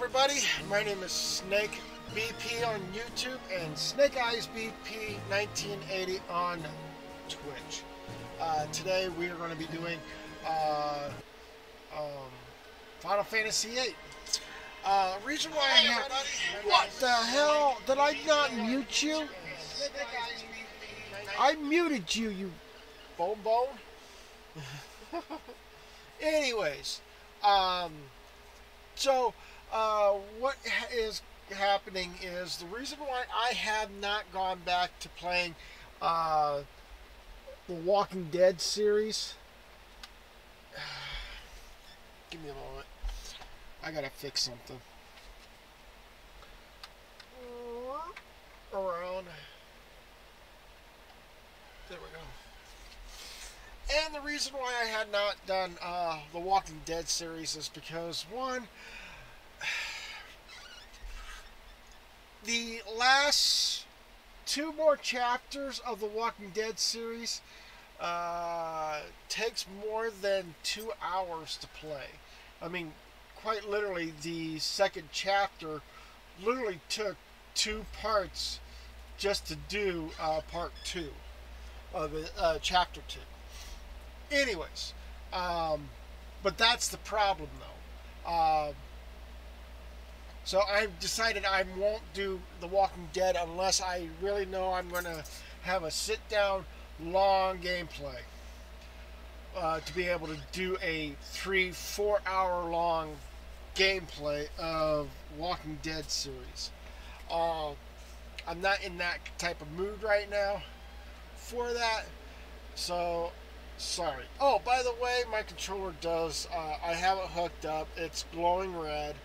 everybody, my name is Snake BP on YouTube and Snake Eyes BP 1980 on Twitch. Today we are going to be doing Final Fantasy VIII. Reason why I have... What the hell? Did I not mute you? I muted you, you bone. Anyways, what is happening is the reason why I have not gone back to playing the Walking Dead series. Give me a moment. I gotta fix something. Around. There we go. And the reason why I had not done the Walking Dead series is because, one, the last two more chapters of the Walking Dead series takes more than 2 hours to play. I mean, quite literally, the second chapter literally took 2 parts just to do part 2 of chapter 2. Anyways, but that's the problem though. So I've decided I won't do The Walking Dead unless I really know I'm going to have a sit-down, long gameplay to be able to do a 3-4 hour long gameplay of Walking Dead series. I'm not in that type of mood right now for that, so sorry. Oh, by the way, my controller does, I have it hooked up, it's glowing red.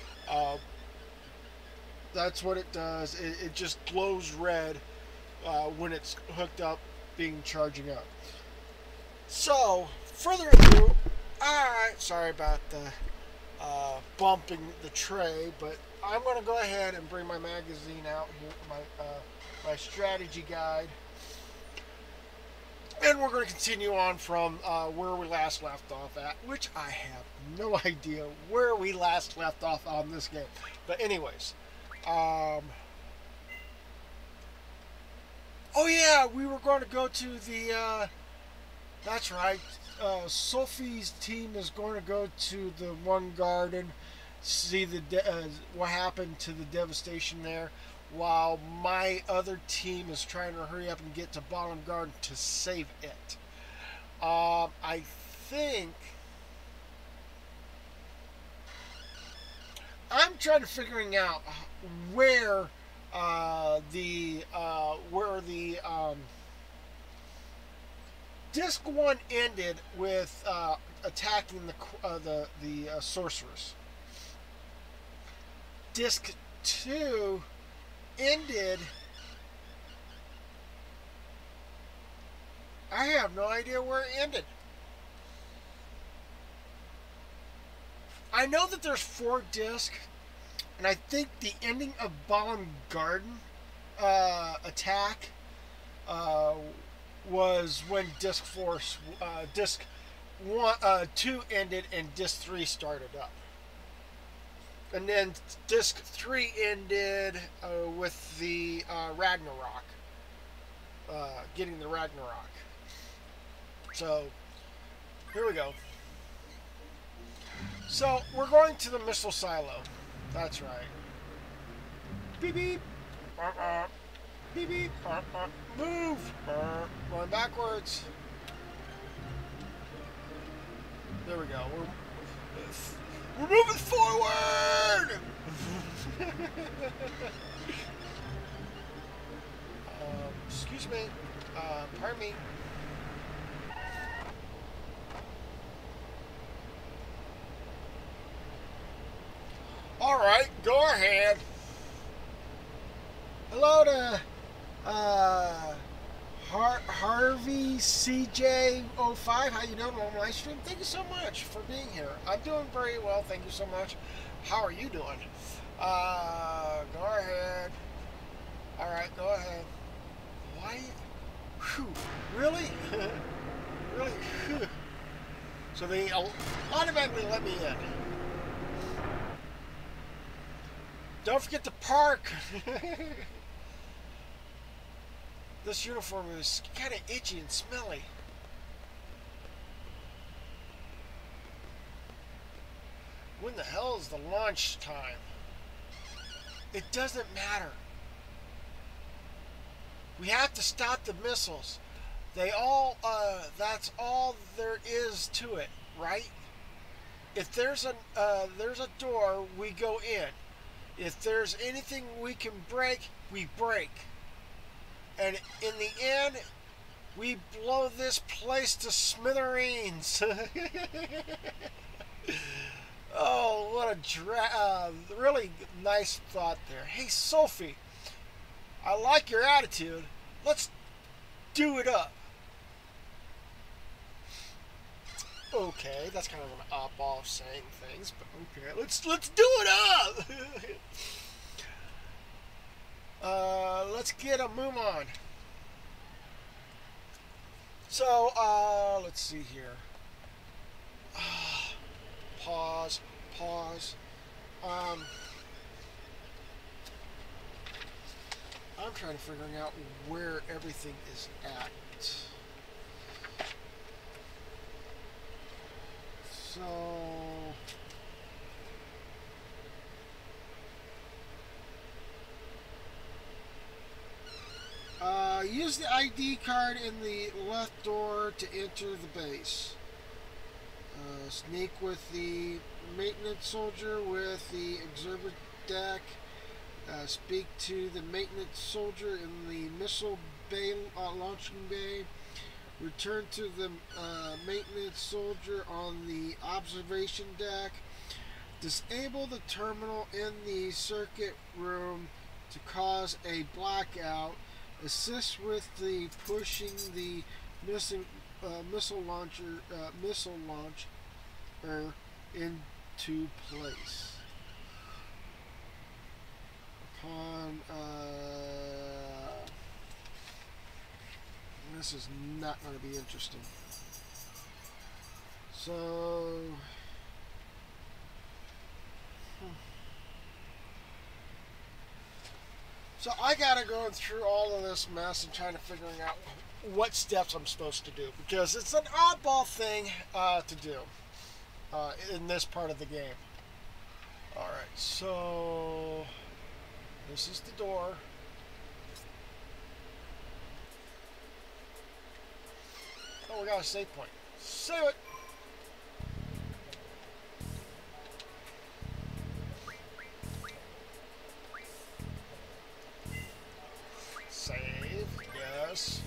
That's what it does. It just glows red when it's hooked up, charging up. So, further ado, alright, sorry about the bumping the tray, but I'm going to go ahead and bring my magazine out here, my strategy guide. And we're going to continue on from where we last left off at, which I have no idea where we last left off on this game. But anyways, oh yeah, we were going to go to the, that's right, Sophie's team is going to go to the one garden, see the what happened to the devastation there, while my other team is trying to hurry up and get to Bottom Garden to save it. I think I'm trying to figuring out where Disc 1 ended with attacking the sorceress. Disc 2 ended. I have no idea where it ended. I know that there's 4 discs, and I think the ending of Bottom Garden attack was when Disc 2 ended and Disc 3 started up. And then Disc 3 ended with the Ragnarok. Getting the Ragnarok. So, here we go. So, we're going to the missile silo. That's right. Beep beep. Beep beep. Move. Going backwards. There we go. We're moving forward! Excuse me. Pardon me. Alright, go ahead. Hello to Harvey CJ05. How you doing on my stream? Thank you so much for being here. I'm doing very well, thank you so much. How are you doing? Go ahead. Alright, go ahead. Why? Whew. Really? Really? Whew. So they automatically let me in. Don't forget to park. This uniform is kind of itchy and smelly. When the hell is the launch time? It doesn't matter. We have to stop the missiles. They all, that's all there is to it, right? If there's a door, we go in. If there's anything we can break, we break. And in the end, we blow this place to smithereens. Oh, what a really nice thought there. Hey, Sophie, I like your attitude. Let's do it up. Okay, that's kind of an oddball of saying things, but okay, let's do it up. Let's get a move on. So, let's see here. Pause. I'm trying to figure out where everything is at. So use the ID card in the left door to enter the base. Sneak with the maintenance soldier with the observer deck. Speak to the maintenance soldier in the missile bay, launching bay. Return to the maintenance soldier on the observation deck. Disable the terminal in the circuit room to cause a blackout. Assist with the pushing the missile launcher into place. Upon this is not going to be interesting. So I gotta go through all of this mess and trying to figuring out what steps I'm supposed to do, because it's an oddball thing to do in this part of the game. Alright, so this is the door. Oh, we got a save point. Save it! Save, yes.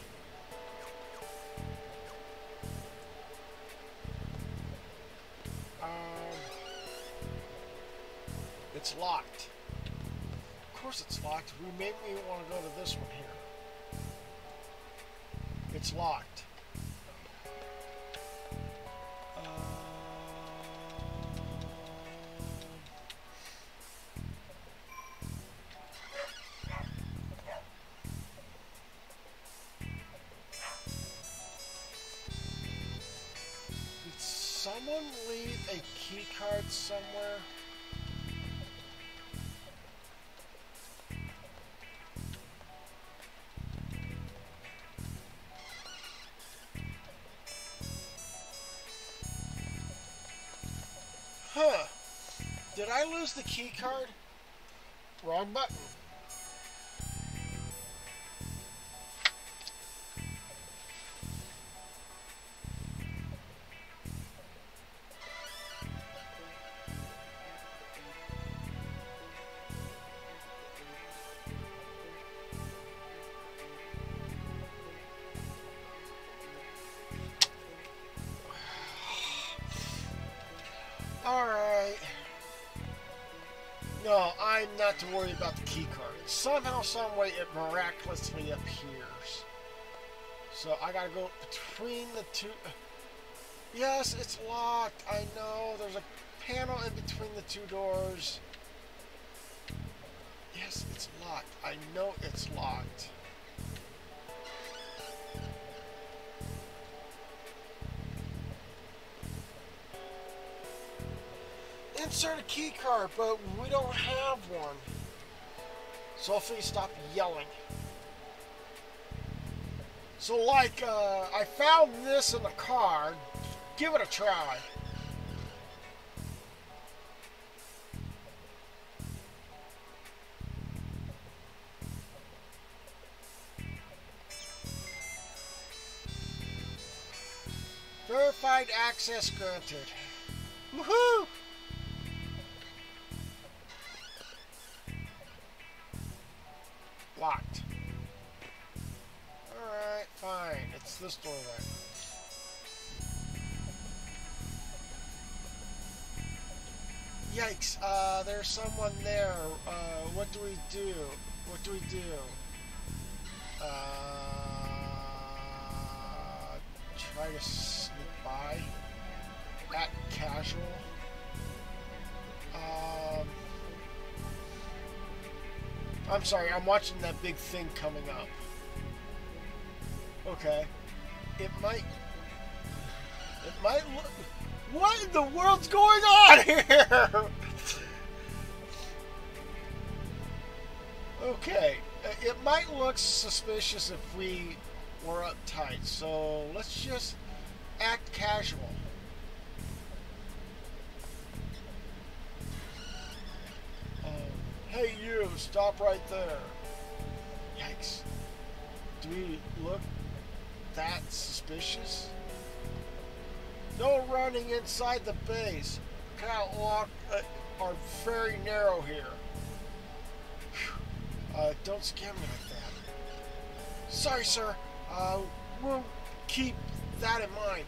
It's locked. Of course it's locked. We maybe want to go to this one here. It's locked. Did someone leave a key card somewhere? Huh. Did I lose the key card? Wrong button. Alright. No, I'm not to worry about the key card. Somehow, someway, it miraculously appears. So I gotta go between the two. Yes, it's locked. I know. There's a panel in between the two doors. Yes, it's locked. I know it's locked. Insert a key card, but we don't have one. Sophie, stop yelling. So like, I found this in the car. Give it a try. Verified access granted. Woohoo! Locked. Alright, fine. It's this door then. Yikes, there's someone there. What do we do? What do we do? Try to sneak by. Act casual. I'm sorry, I'm watching that big thing coming up. Okay. It might look... What in the world's going on here? Okay. It might look suspicious if we were uptight, so let's just act casual. Hey you, stop right there. Yikes. Do we look that suspicious? No running inside the base. Catwalk are very narrow here. Don't scare me like that. Sorry, sir. We'll keep that in mind.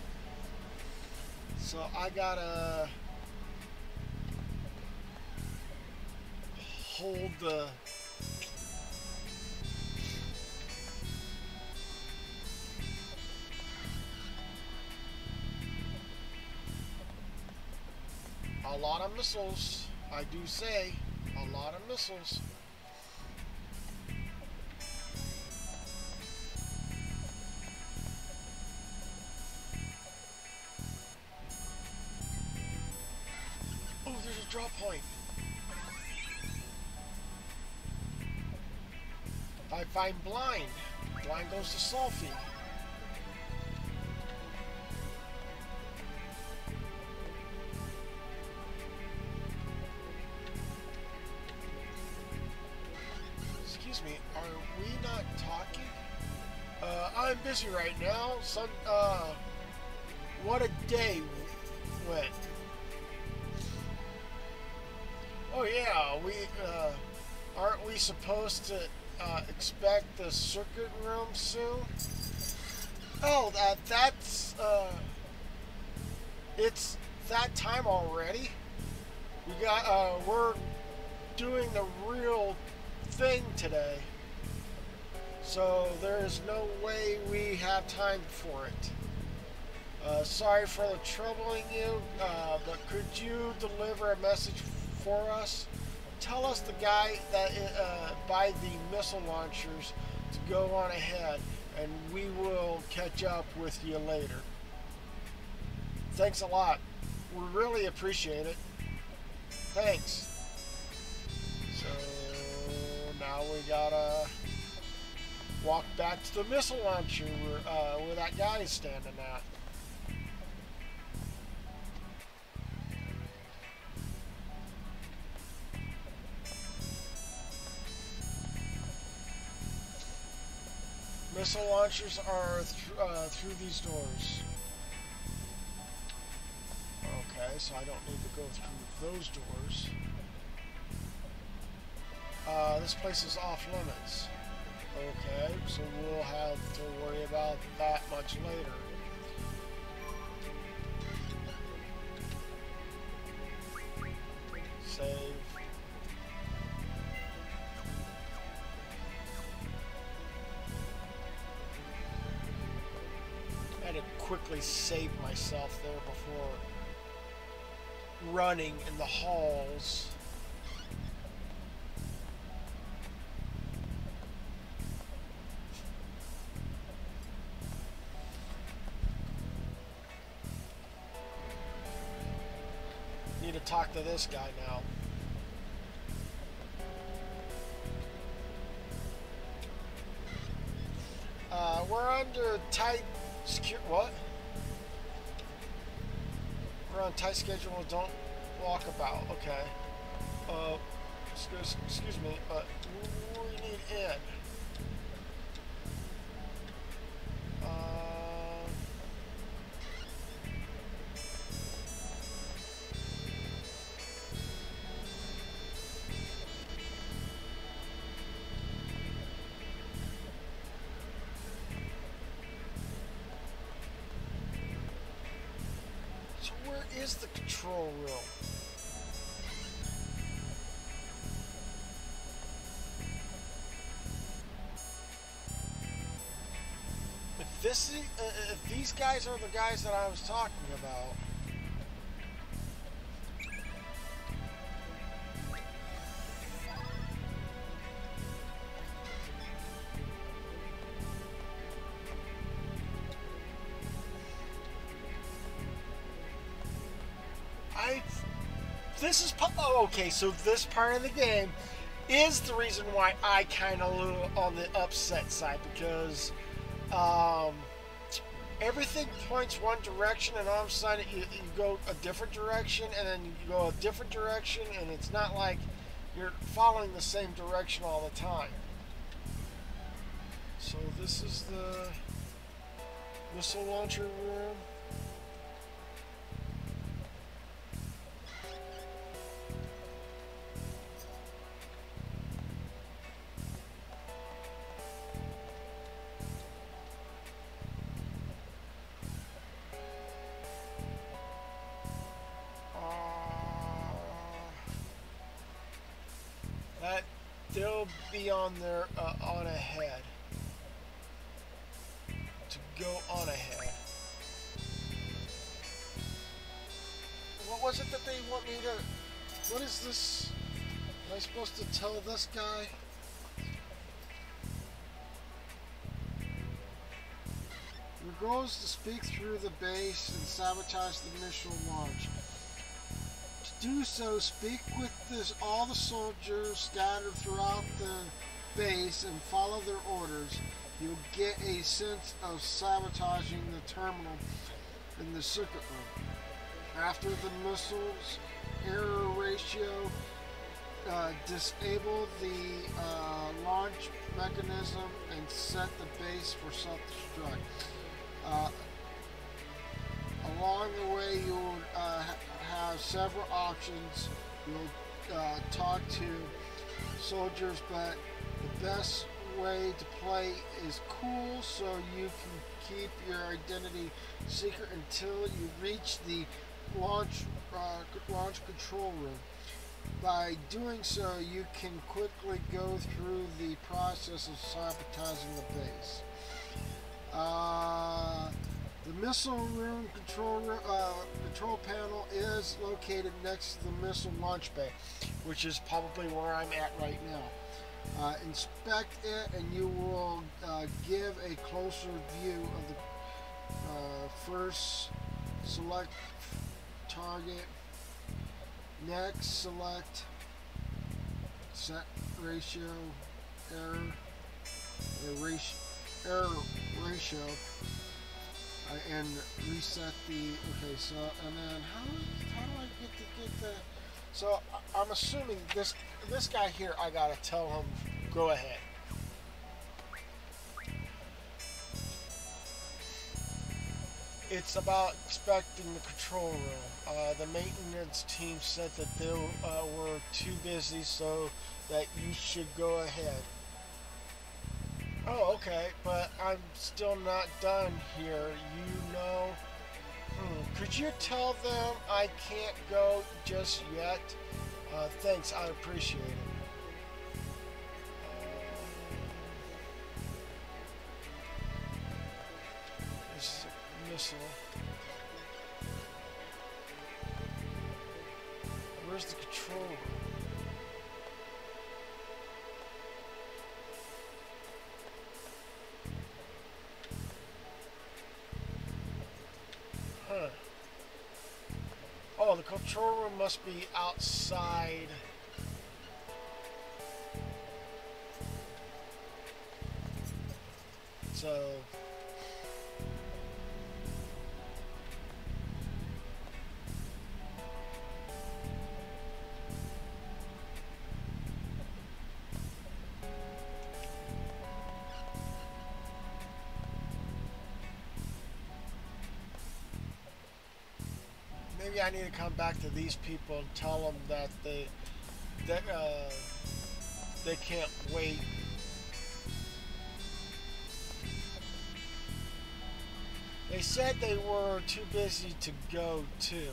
So I gotta hold the a lot of missiles. I do say a lot of missiles. Oh, there's a drop point. I find blind. Blind goes to Sophie. Excuse me, are we not talking? I'm busy right now. What a day went. Oh yeah, aren't we supposed to expect the circuit room soon? Oh, that's it's that time already. We're doing the real thing today, so there is no way we have time for it. Sorry for the troubling you, but could you deliver a message for us? Tell us the guy that buy the missile launchers to go on ahead, and we will catch up with you later. Thanks a lot. We really appreciate it. Thanks. So now we gotta walk back to the missile launcher where that guy is standing at. Missile launchers are through these doors. Okay, so I don't need to go through those doors. This place is off limits. Okay, so we'll have to worry about that much later. Save. I had to quickly save myself there before running in the halls. Need to talk to this guy now. we're under tight what? We're on tight schedule. Don't walk about. Okay. Excuse me, but we need in. So where is the control room? If these guys are the guys that I was talking about, this is okay. So this part of the game is the reason why I kind of a little on the upset side, because everything points one direction, and all of a sudden you go a different direction, and then you go a different direction, and it's not like you're following the same direction all the time. So this is the missile launcher room. They'll be on there on ahead. To go on ahead. What was it that they want me to... What is this? Am I supposed to tell this guy? Your goal is to speak through the base and sabotage the missile launch. To do so, speak with all the soldiers scattered throughout the base and follow their orders. You'll get a sense of sabotaging the terminal in the circuit room. After the missile's error ratio, disable the launch mechanism and set the base for self-destruct. Along the way, you'll have several options. You'll talk to soldiers, but the best way to play is cool, so you can keep your identity secret until you reach the launch control room. By doing so, you can quickly go through the process of sabotaging the base. The missile room control panel is located next to the missile launch bay, which is probably where I'm at right now. Inspect it and you will give a closer view of the first. Select target. Next, select set ratio error ratio. And reset the, okay, so, and then how do I get the, so I'm assuming this guy here, I gotta tell him, go ahead. It's about inspecting the control room. The maintenance team said that they were too busy, so that you should go ahead. Oh, okay, but I'm still not done here, you know. Could you tell them I can't go just yet? Thanks, I appreciate it. This is a missile. Where's the control room? Oh, the control room must be outside. So maybe I need to come back to these people and tell them that they can't wait. They said they were too busy to go too.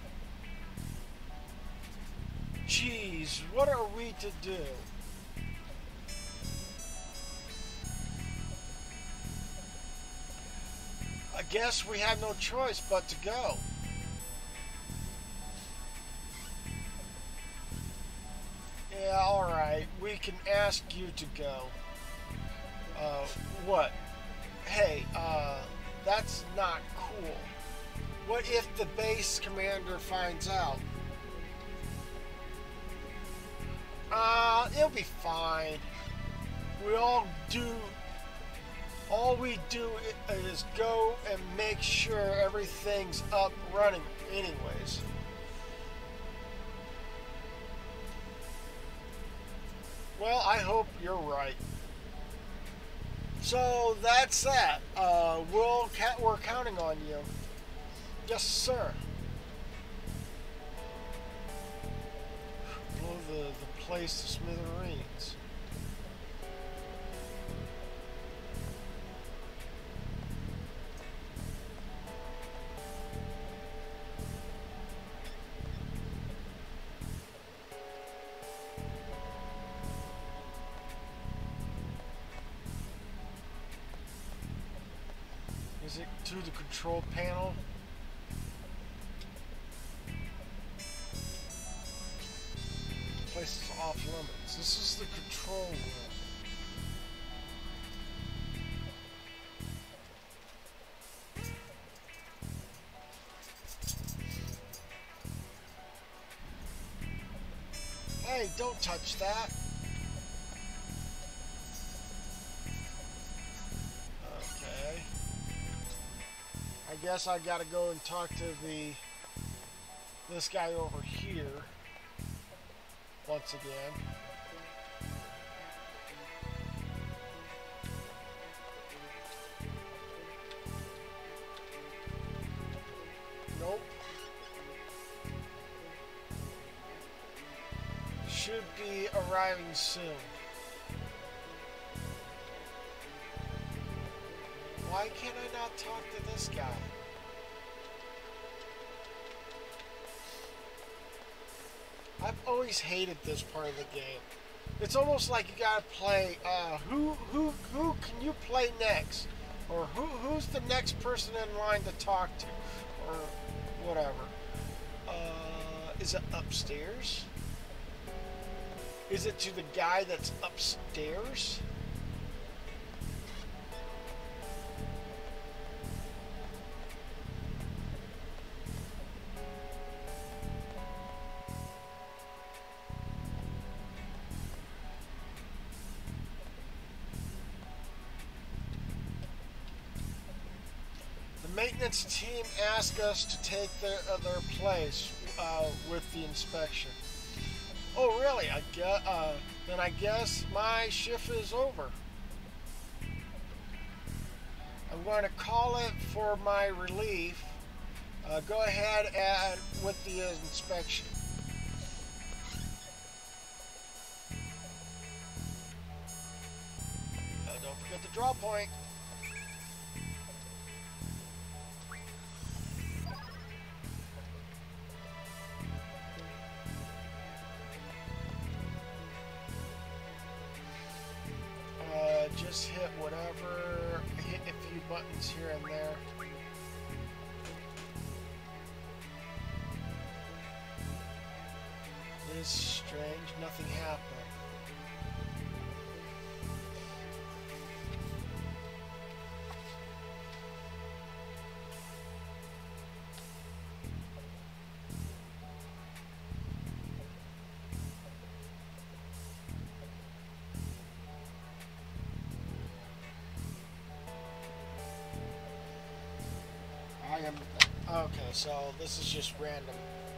Geez, what are we to do? I guess we have no choice but to go. Yeah, alright. We can ask you to go. What? Hey, that's not cool. What if the base commander finds out? It'll be fine. All we do is go and make sure everything's up running anyways. Well, I hope you're right. So that's that. We're counting on you. Yes, sir. Blow the place to smithereens. Is it to the control panel? Place is off limits. This is the control room. Hey, don't touch that. Okay. I guess I gotta go and talk to this guy over here once again. Nope. Should be arriving soon. Why can't I not talk to this guy? I've always hated this part of the game. It's almost like you gotta play, who can you play next? Or who's the next person in line to talk to? Or whatever. Is it upstairs? Is it to the guy that's upstairs? Maintenance team asked us to take their place with the inspection. Oh, really? Then I guess my shift is over. I'm going to call it for my relief. Go ahead and with the inspection. Don't forget the draw point. Just hit whatever, hit a few buttons here and there. It is strange, nothing happened. am. Okay, so this is just random.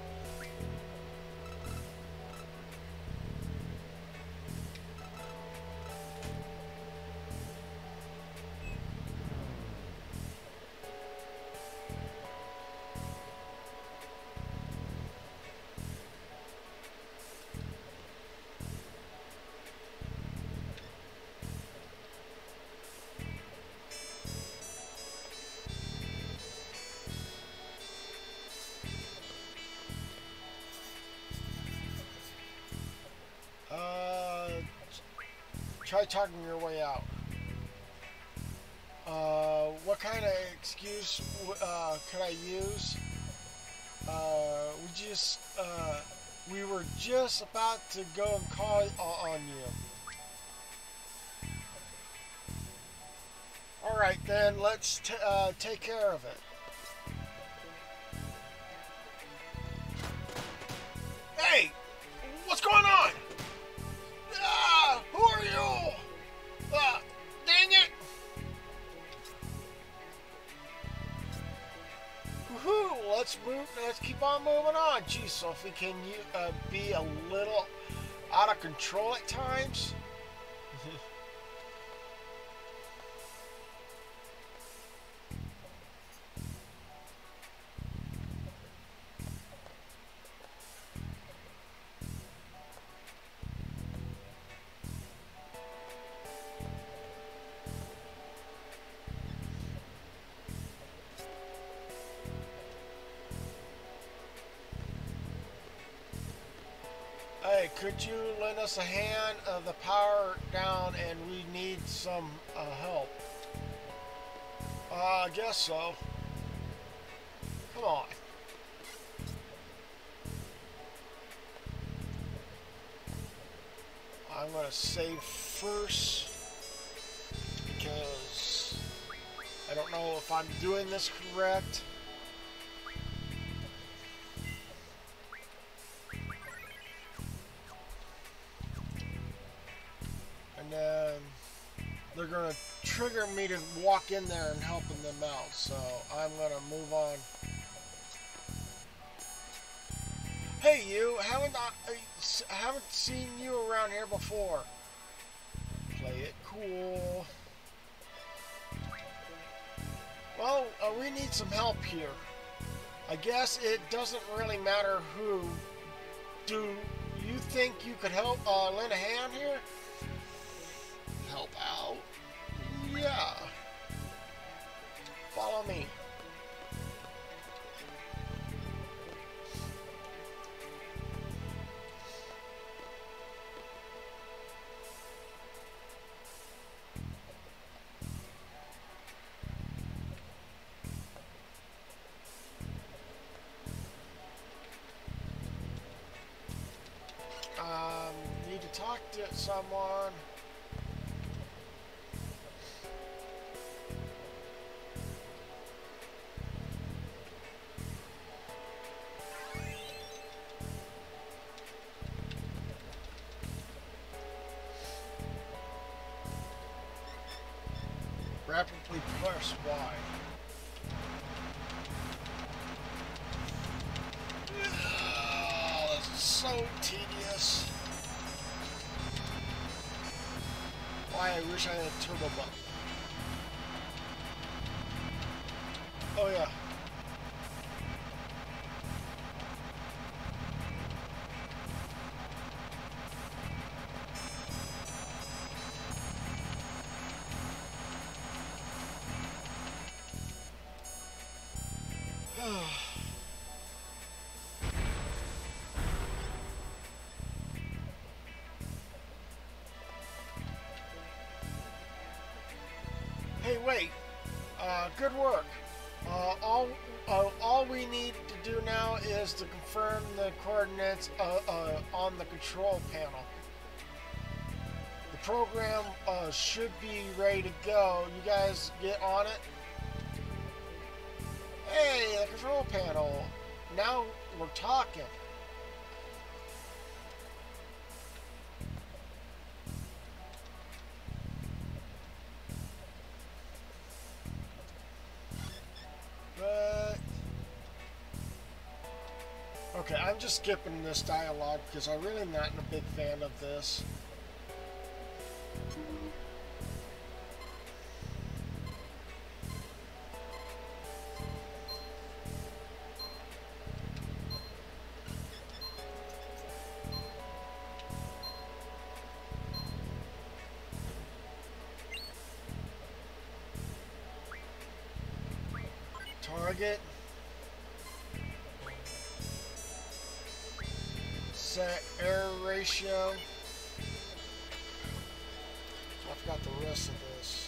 Try talking your way out. What kind of excuse could I use? We were just about to go and call on you. Alright then, let's take care of it. Hey! What's going on? Who are you? Dang it! Woohoo! Let's keep on moving on. Geez, Sophie, can you be a little out of control at times? Hey, could you lend us a hand? The power down and we need some help. I guess so. Come on. I'm gonna save first because I don't know if I'm doing this correct. And then they're going to trigger me to walk in there and helping them out. So I'm going to move on. Hey, you! Haven't seen you around here before. Play it cool. Well, we need some help here. I guess it doesn't really matter who. Do you think you could help lend a hand here? Help out? Yeah. Follow me. Need to talk to someone. Rapidly press Y. Oh, this is so tedious. Why, I wish I had a turbo button. Oh yeah. Hey, wait. Good work. All we need to do now is to confirm the coordinates on the control panel. The program should be ready to go. You guys get on it. Hey, the control panel. Now we're talking. But Okay, I'm just skipping this dialogue because I'm really not a big fan of this. Target. Set error ratio. I forgot the rest of this.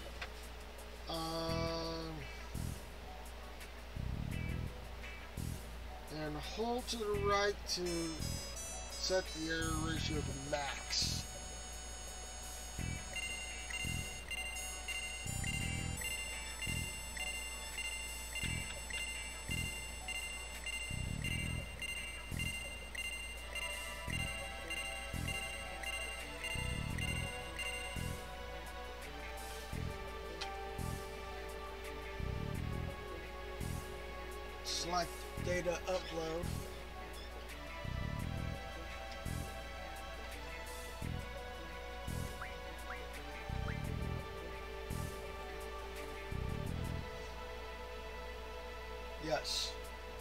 And hold to the right to set the error ratio to max. Select data upload. Yes.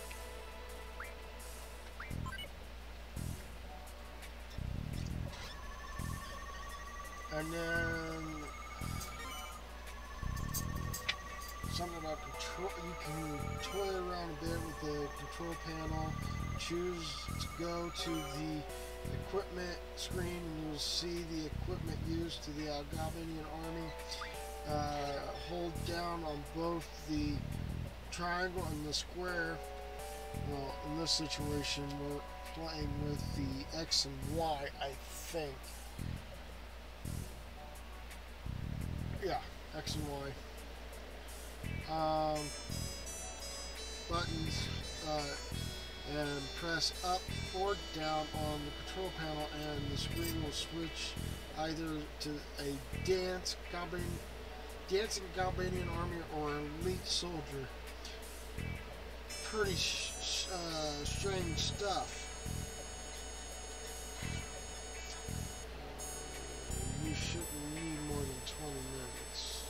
And then something about control. You can toy around a bit with the control panel. Choose to go to the equipment screen, and you'll see the equipment used to the Galbanian army. Hold down on both the triangle and the square. Well, in this situation, we're playing with the X and Y, I think. Yeah, X and Y. Buttons, and press up or down on the control panel, and the screen will switch either to a dancing Galbanian army or elite soldier. Pretty strange stuff. You shouldn't need more than 20 minutes.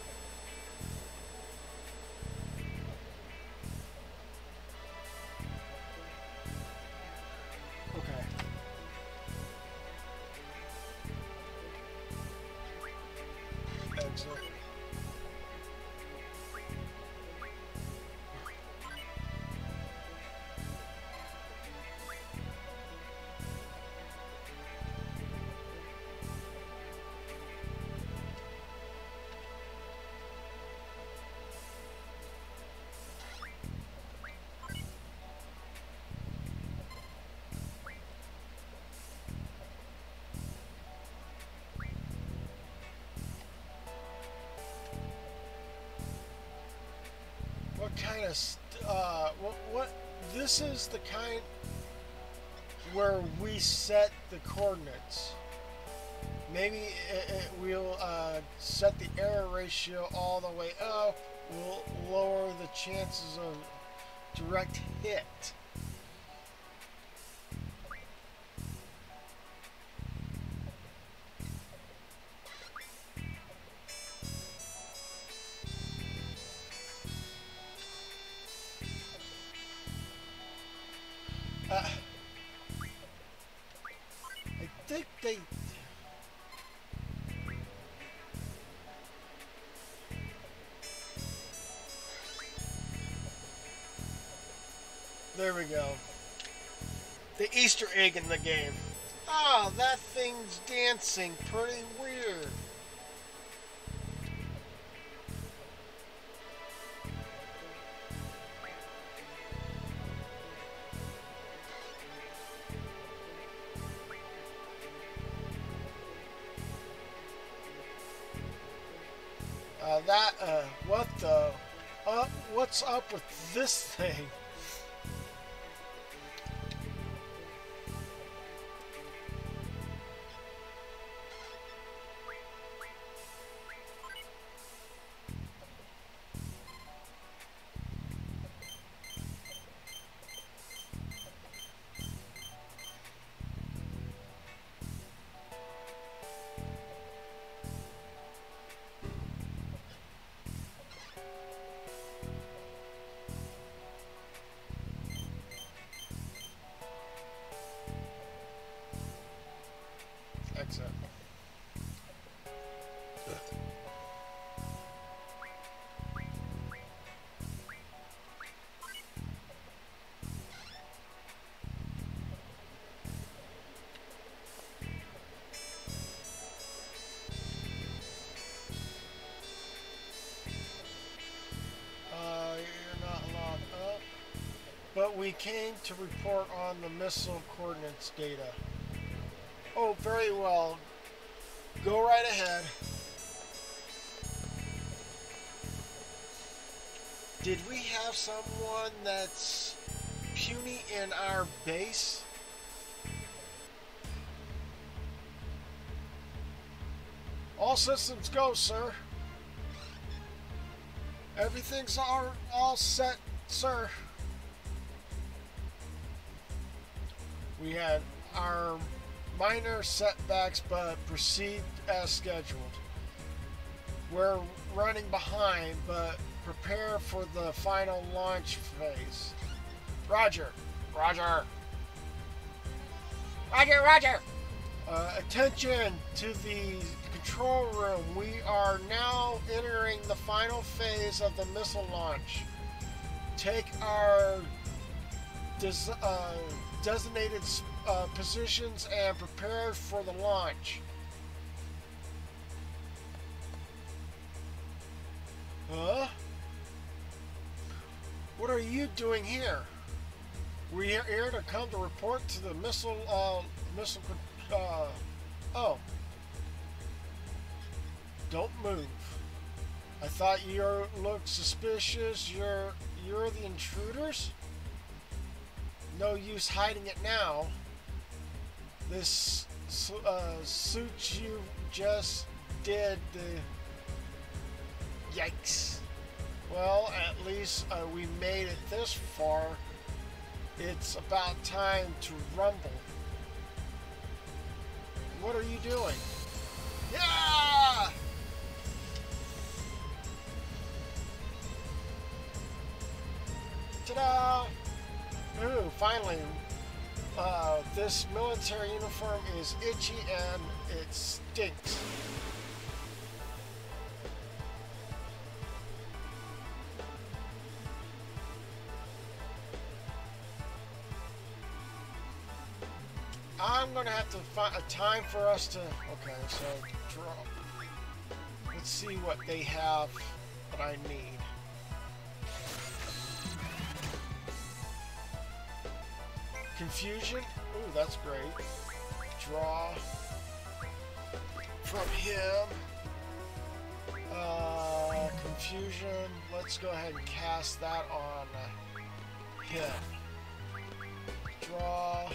Okay. Exit. What kind of what this is the kind where we set the coordinates. Maybe we'll set the error ratio all the way up. We'll lower the chances of direct hit. I think they... There we go. The Easter egg in the game. Oh, that thing's dancing pretty weird. What's up with this thing? we came to report on the missile coordinates data. Oh, very well. Go right ahead. Did we have someone that's puny in our base? All systems go, sir. Everything's all set, sir. We had our minor setbacks, but proceed as scheduled. We're running behind, but prepare for the final launch phase. Roger. Roger. Roger, roger. Attention to the control room. We are now entering the final phase of the missile launch. Take our designated positions and prepare for the launch. Huh? What are you doing here? We're here to come to report to the missile. Oh. Don't move. I thought you looked suspicious. You're the intruders? No use hiding it now. This suit you just did the... Yikes. Well, at least we made it this far. It's about time to rumble. What are you doing? Yeah! Ta-da! Ooh, finally. This military uniform is itchy and it stinks. I'm gonna have to find a time for us to... Okay, so draw. Let's see what they have that I need. Confusion. Ooh, that's great. Draw from him. Confusion. Let's go ahead and cast that on him. Draw.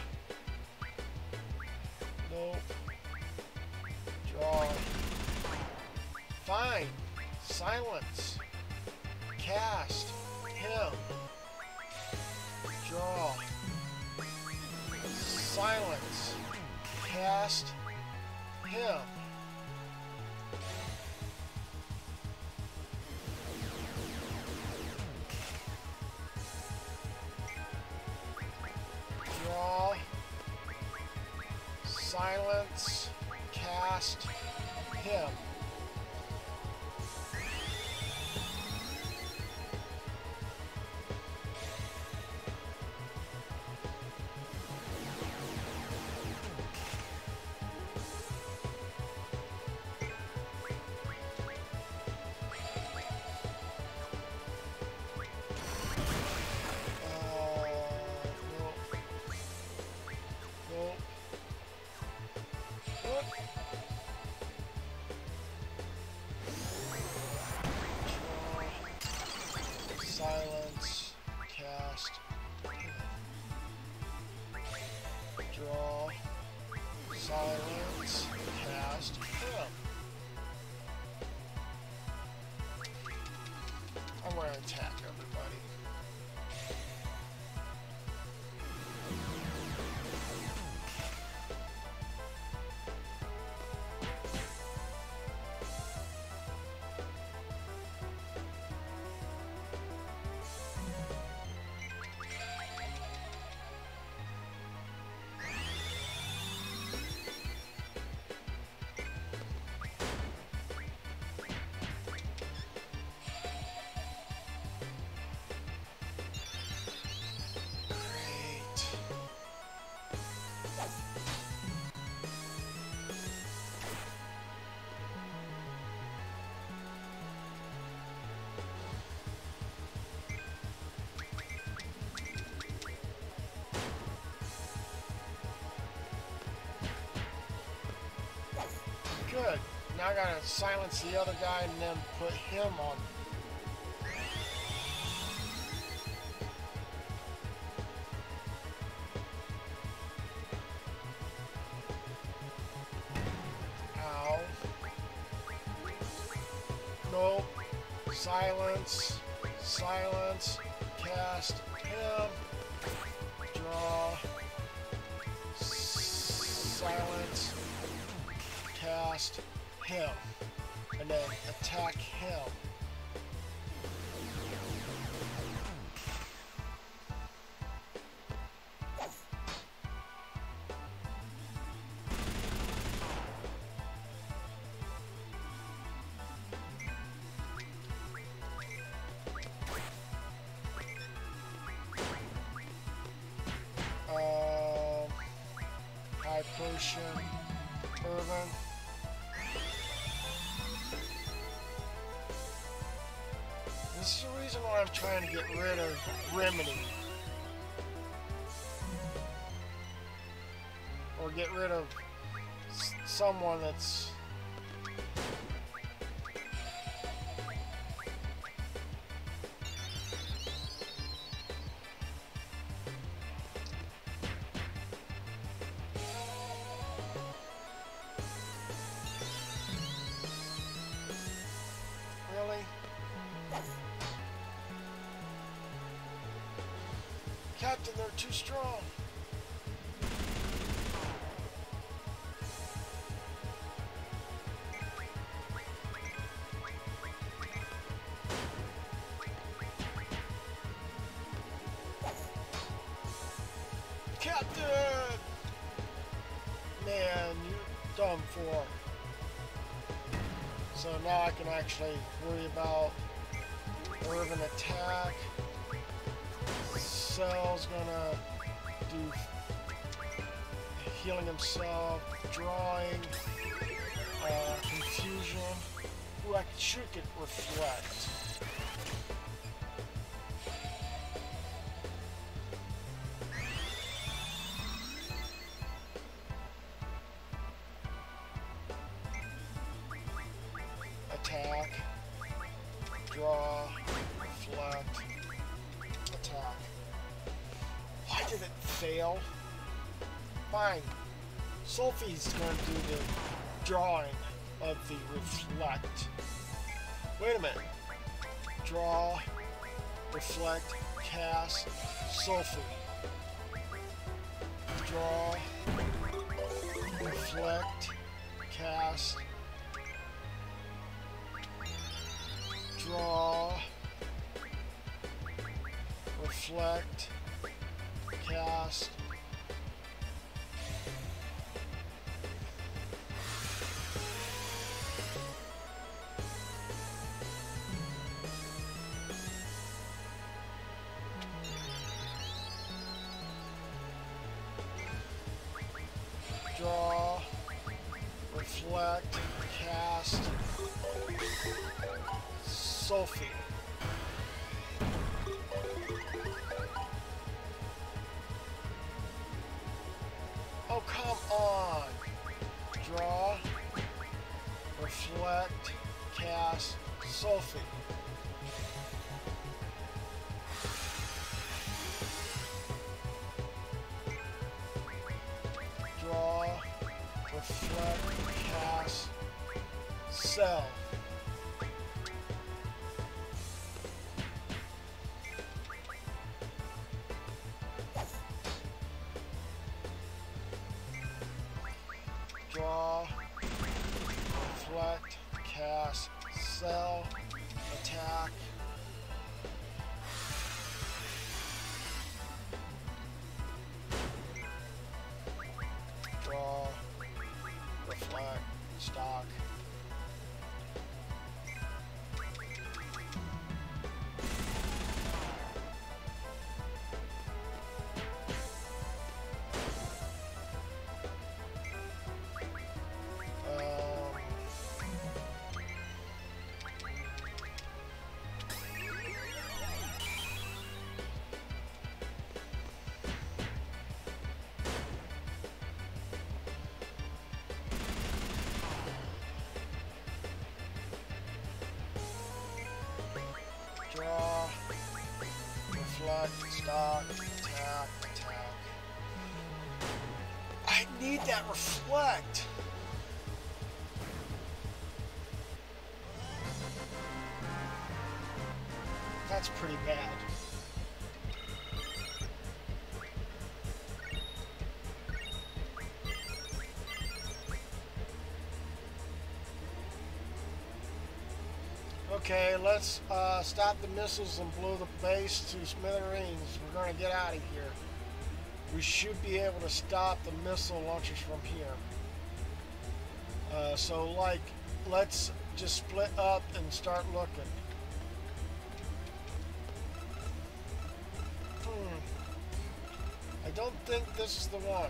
Nope. Draw. Fine. Silence. Cast. Him. Draw. Silence. Cast. Him. Draw. Silence. Cast. Him. Silence, cast, draw, silence, cast, him. I'm going to attack everybody. good. Now I gotta silence the other guy and then put him on. Ow. Nope. Silence. Silence. Cast him. Draw. Silence. Cast him. And then attack him. High potion, Irvin. This is the reason why I'm trying to get rid of Remedy. Or get rid of someone that's... Really? Captain, they're too strong. Captain! Man, you dumb for. So now I can actually worry about Irvin attack. Cell's gonna do healing himself, drawing, confusion. Ooh, I should get reflect. Attack, draw, reflect, attack. Why did it fail? Fine. Sophie's going to do the drawing of the reflect. Wait a minute. Draw, reflect, cast, Sophie. Draw, reflect, cast, draw, reflect, cast, draw, reflect, cast, Sophie. Oh, come on. Draw, reflect, cast, Sophie. Draw, reflect, cast, Cell. Draw, reflect, cast, Cell, attack. Draw, reflect, stock. attack, stock, attack, attack. I need that reflect. That's pretty bad. Okay, let's stop the missiles and blow the base to smithereens. We're going to get out of here. We should be able to stop the missile launchers from here. So, like, let's just split up and start looking. I don't think this is the one.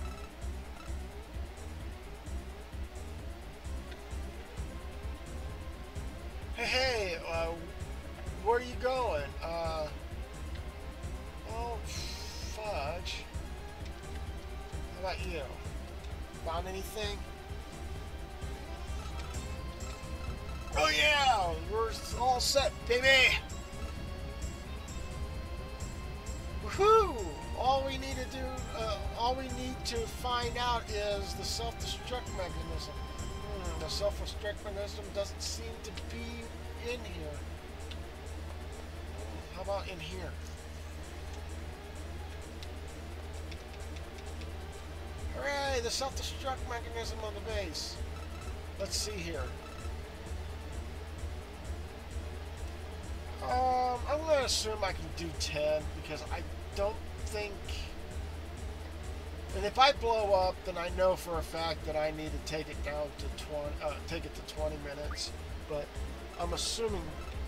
Hey, where are you going? Oh, fudge. How about you? Found anything? Oh yeah, we're all set, baby! Woohoo! All we need to find out is the self-destruct mechanism. The self-destruct mechanism doesn't seem to be in here. How about in here? Hooray! The self-destruct mechanism on the base. Let's see here. I'm going to assume I can do 10 because I don't think... And if I blow up, then I know for a fact that I need to take it down to 20 minutes. But I'm assuming...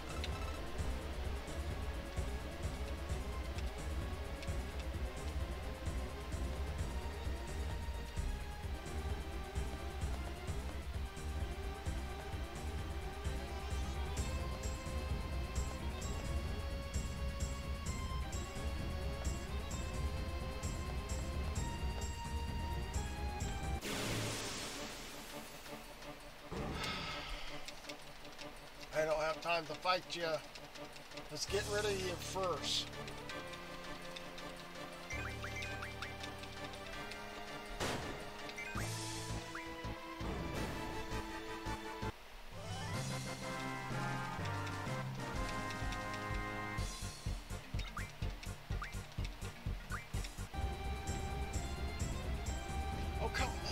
I don't have time to fight you. Let's get rid of you first. Oh, come on.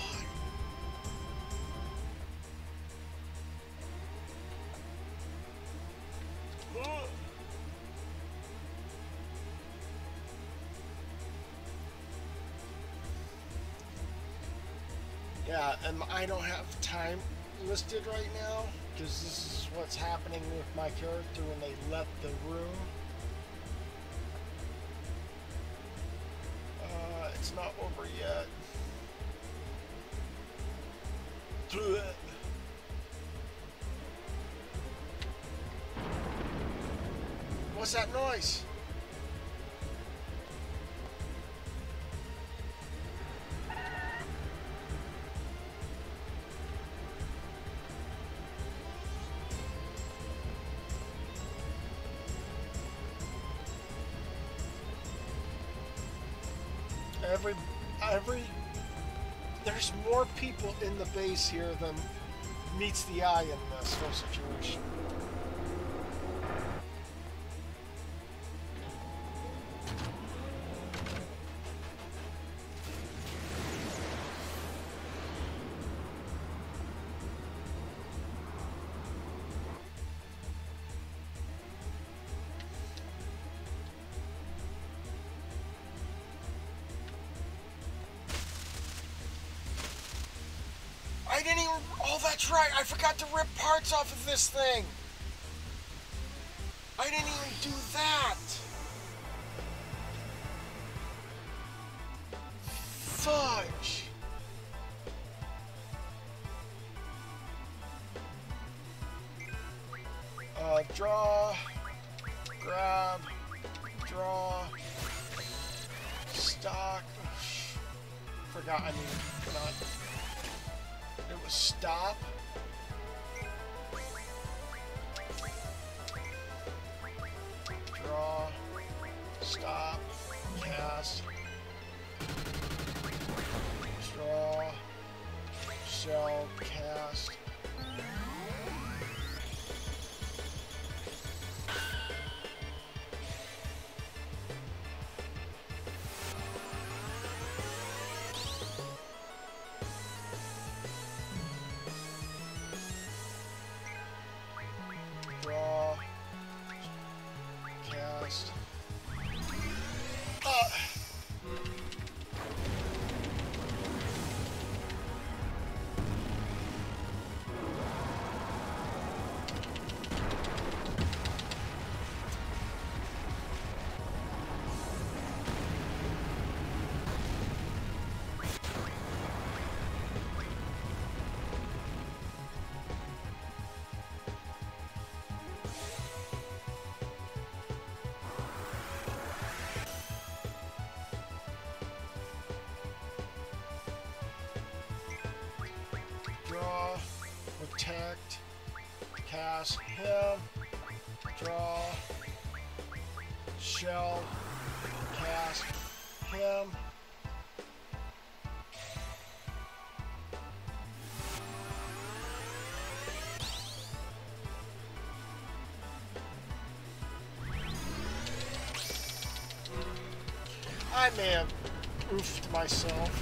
Yeah, and I don't have time listed right now because this is what's happening with my character when they left the room. It's not over yet. What's that noise? There's more people in the base here than meets the eye in this whole situation. I didn't even... Oh, that's right. I forgot to rip parts off of this thing. I didn't even do that. Fudge. Draw. Grab. Draw. Stock. Forgot I need not... It was stop. Draw. stop, cast, draw, shell, cast. Draw, cast. Draw, protect, cast him, draw, shell, cast him. I may have oofed myself.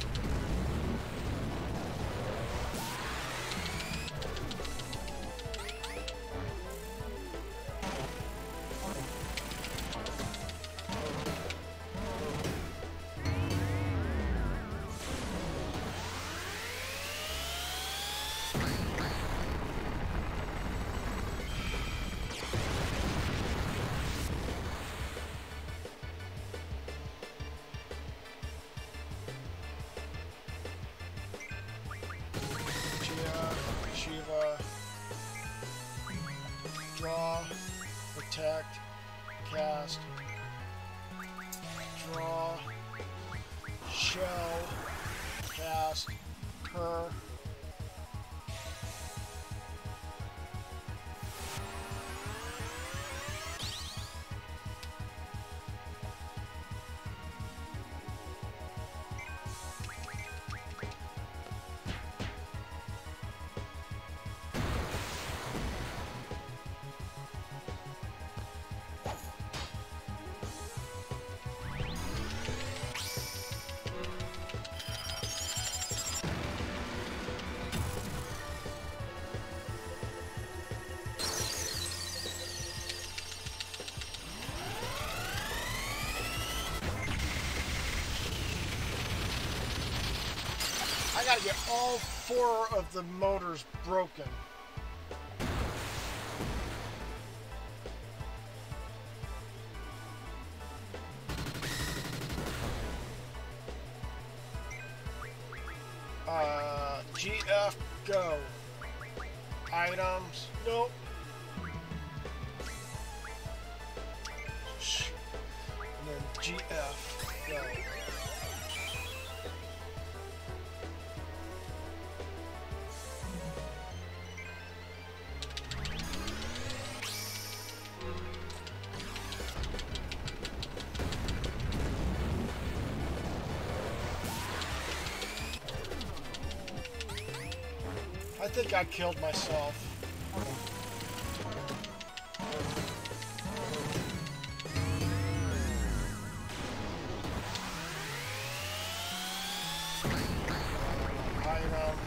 Shiva, draw, protect, cast, draw, shell, cast, her. I gotta get all 4 of the motors broken. GF, go. Items, nope. And then GF, go. I think I killed myself. Item.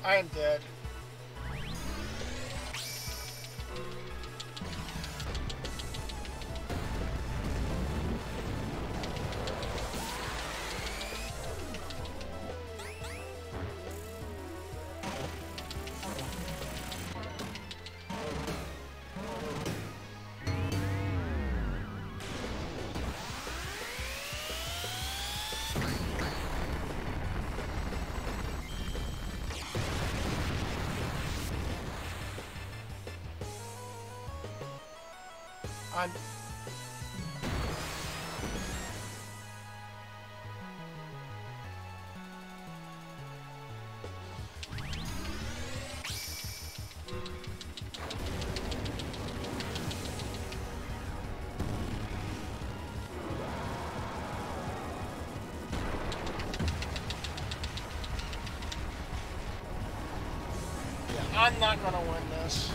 I am dead. I'm... Yeah, I'm not gonna win this.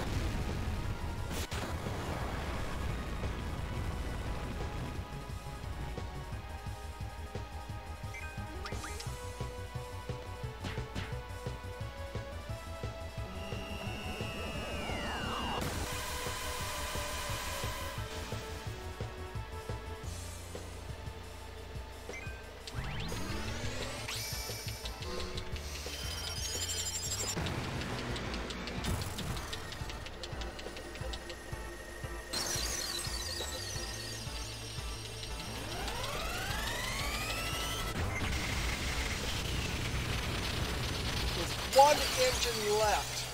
One engine left,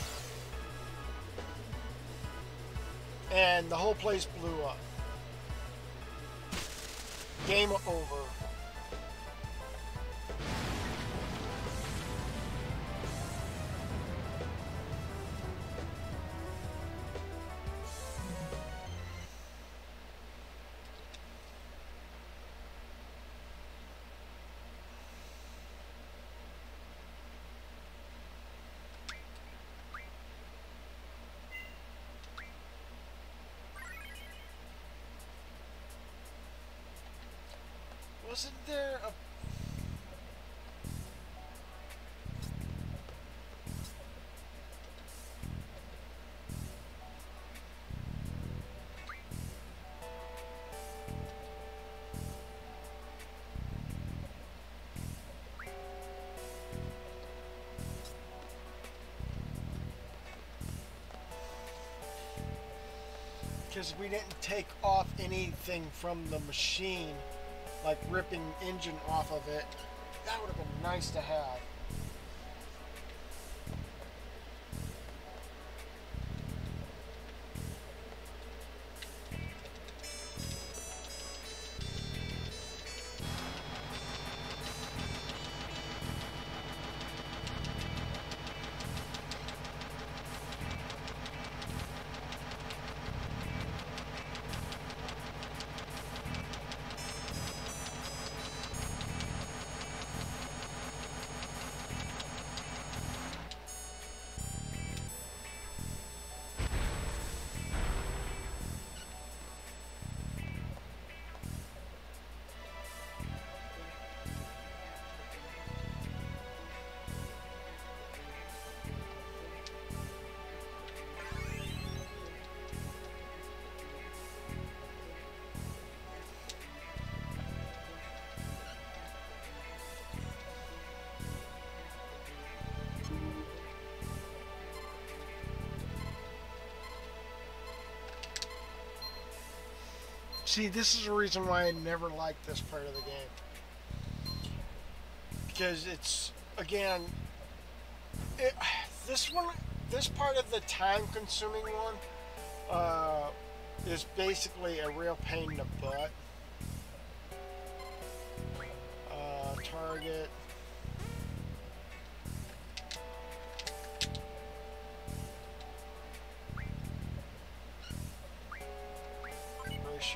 and the whole place blew up. Game over. Wasn't there a... Because we didn't take off anything from the machine, like ripping engine off of it. That would have been nice to have. See, this is the reason why I never liked this part of the game. Because it's, again, this part of the time-consuming one, is basically a real pain in the butt. Target. Ratio.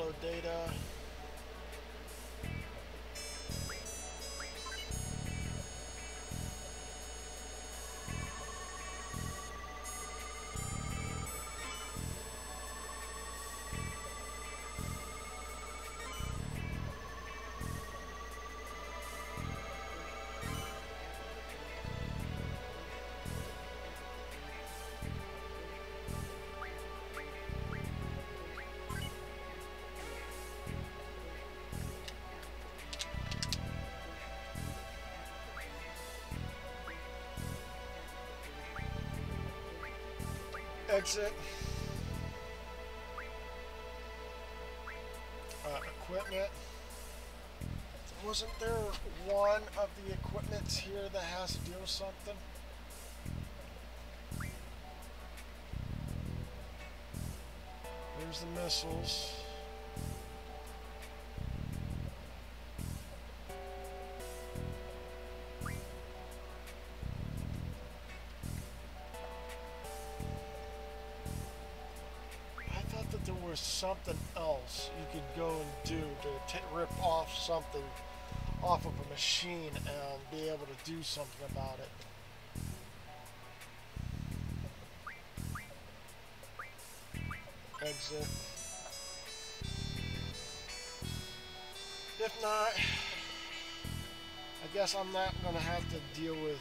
Upload data. Exit. Equipment. Wasn't there one of the equipments here that has to deal with something? There's the missiles. There was something else you could go and do to rip off something off of a machine and be able to do something about it. Exit. If not, I guess I'm not going to have to deal with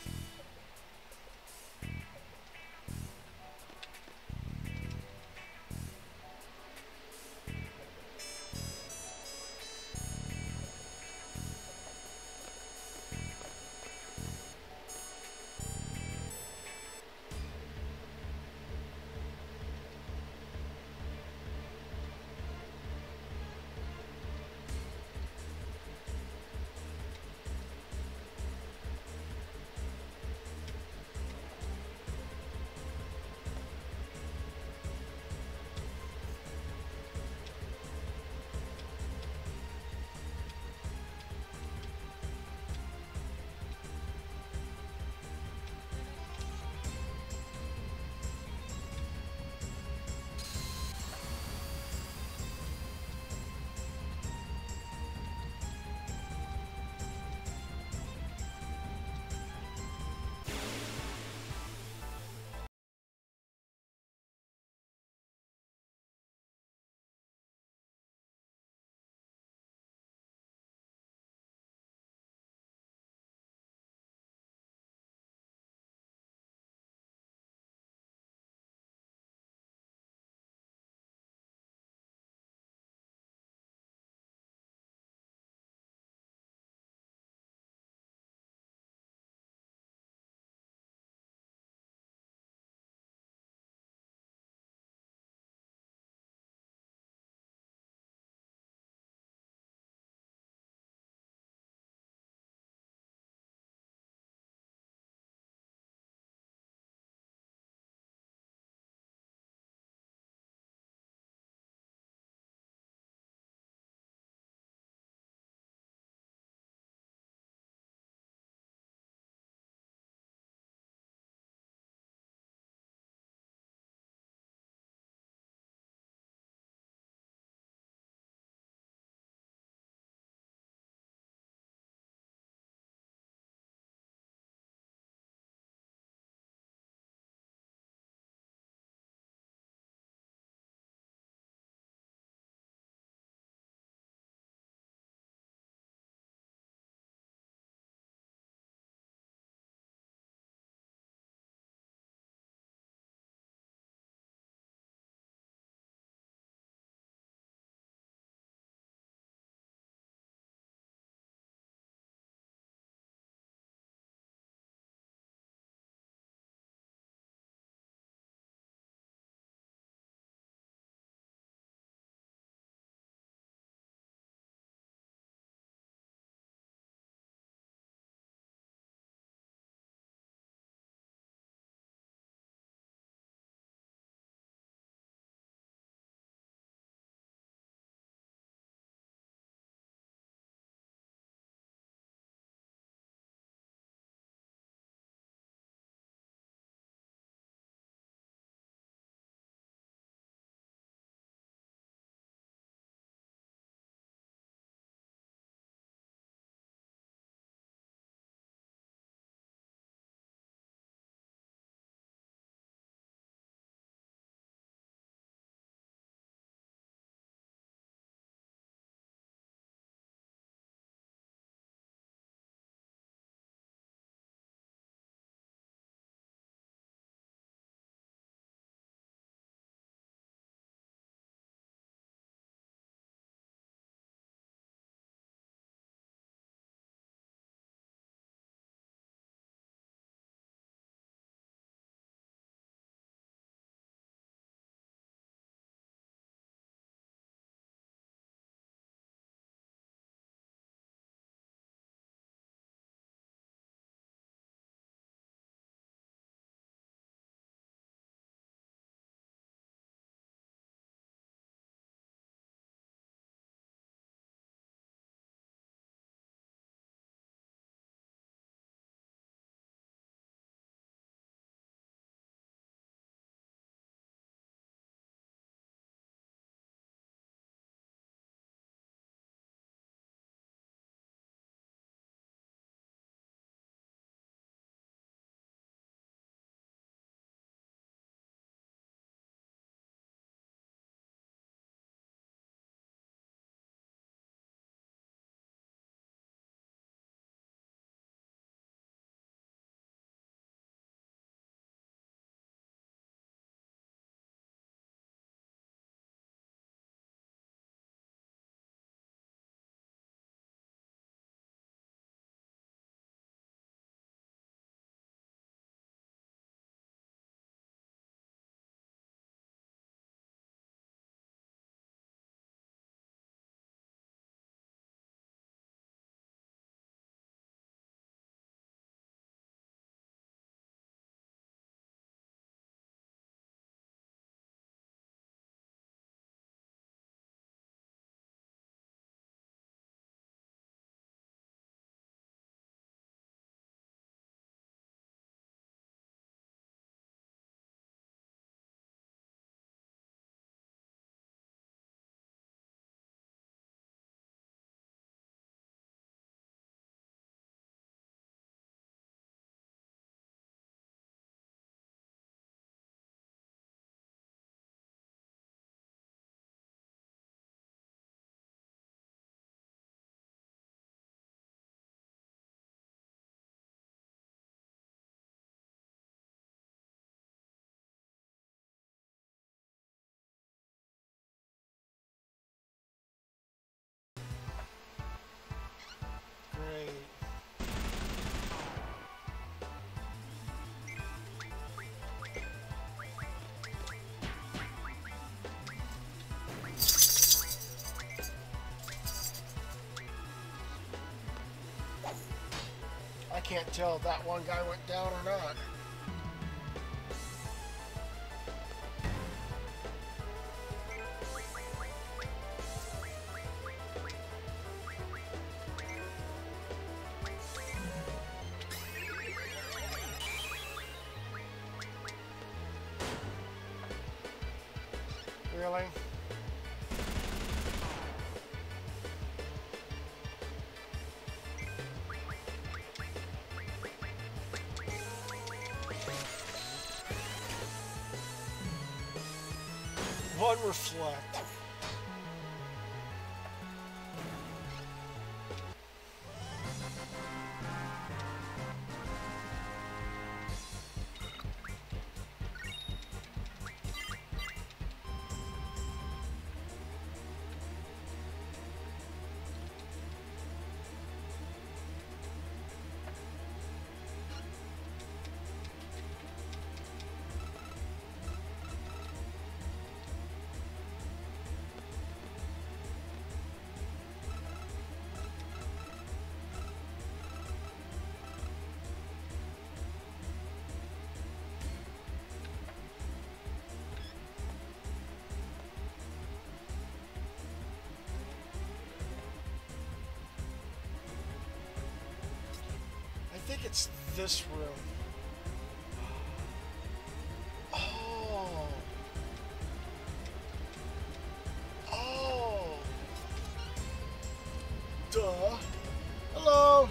can't tell if that one guy went down or not. Really? One reflect. I think it's this room. Oh. Oh. Duh. Hello.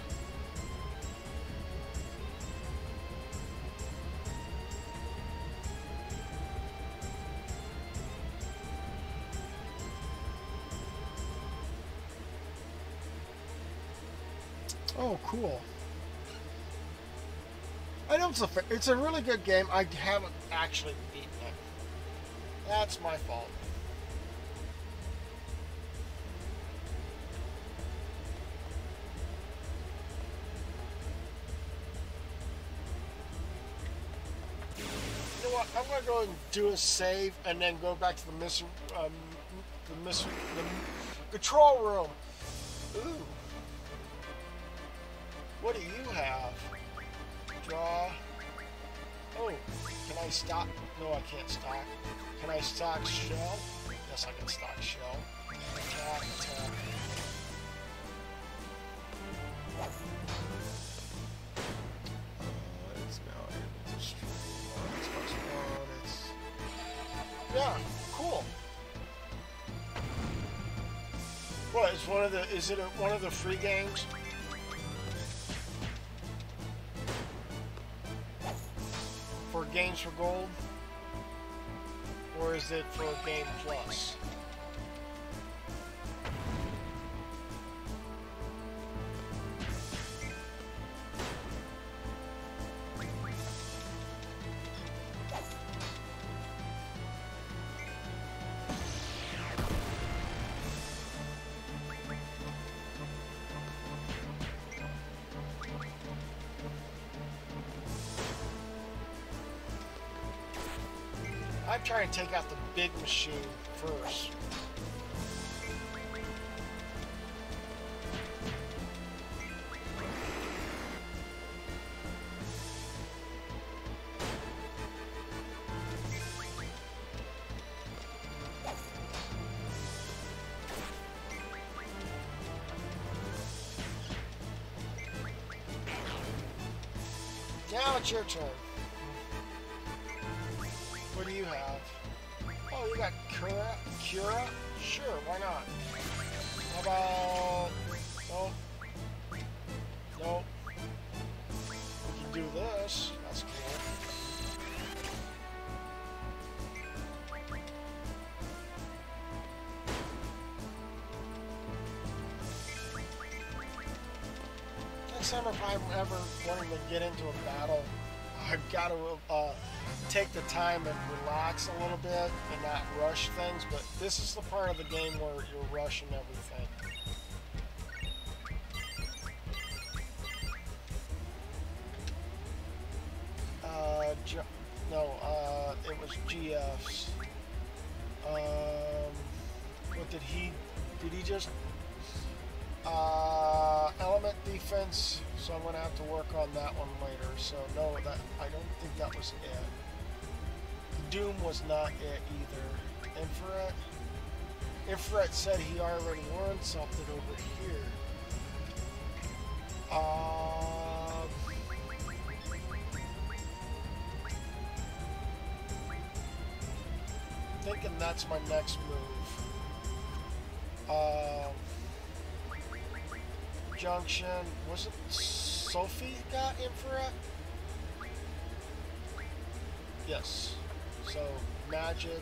Oh, cool. I know it's a really good game. I haven't actually beaten it. That's my fault. You know what? I'm gonna go and do a save and then go back to the control room. Ooh. What do you have? Draw. Oh, can I stock? No, I can't stock. Can I stock shell? Yes, I can stock shell. Attack, attack. It's now able to stream. Yeah, cool. What is one of the? Is it one of the free games? For Games for Gold? Or is it for Game Plus? I'm trying to take out the big machine first. Now it's your turn. What do you have? Oh, you got Cura? Cura? Sure, why not? How about... Nope. Nope. We can do this. That's cool. Next time if I'm ever wanting to get into a battle, I've got to take the time and relax a little bit and not rush things, but this is the part of the game where you're rushing everything. It was GF's. What did he just element the defense, so I'm going to have to work on that one later. So no, that I don't think that was it. Doom was not it either. Infrared said he already learned something over here. Thinking that's my next move. Junction. Was it Sophie got infrared? Yes. So magic,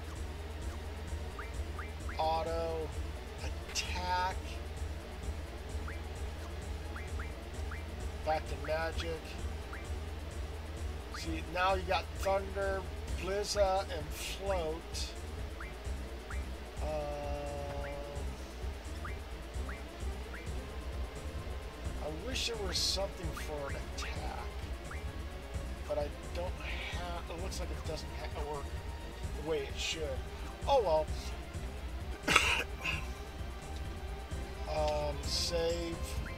auto, attack, back to magic. See, now you got thunder, Blizza, and float. I wish there was something for an attack, but I don't have. It looks like it doesn't work the way it should. Oh well. Save.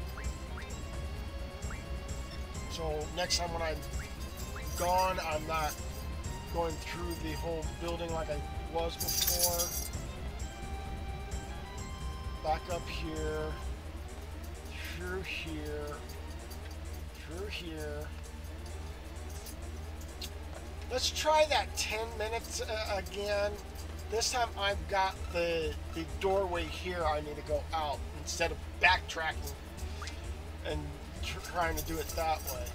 So next time when I'm gone, I'm not going through the whole building like I was before. Back up here, through here, through here. Let's try that 10 minutes again. This time I've got the doorway here I need to go out instead of backtracking and trying to do it that way.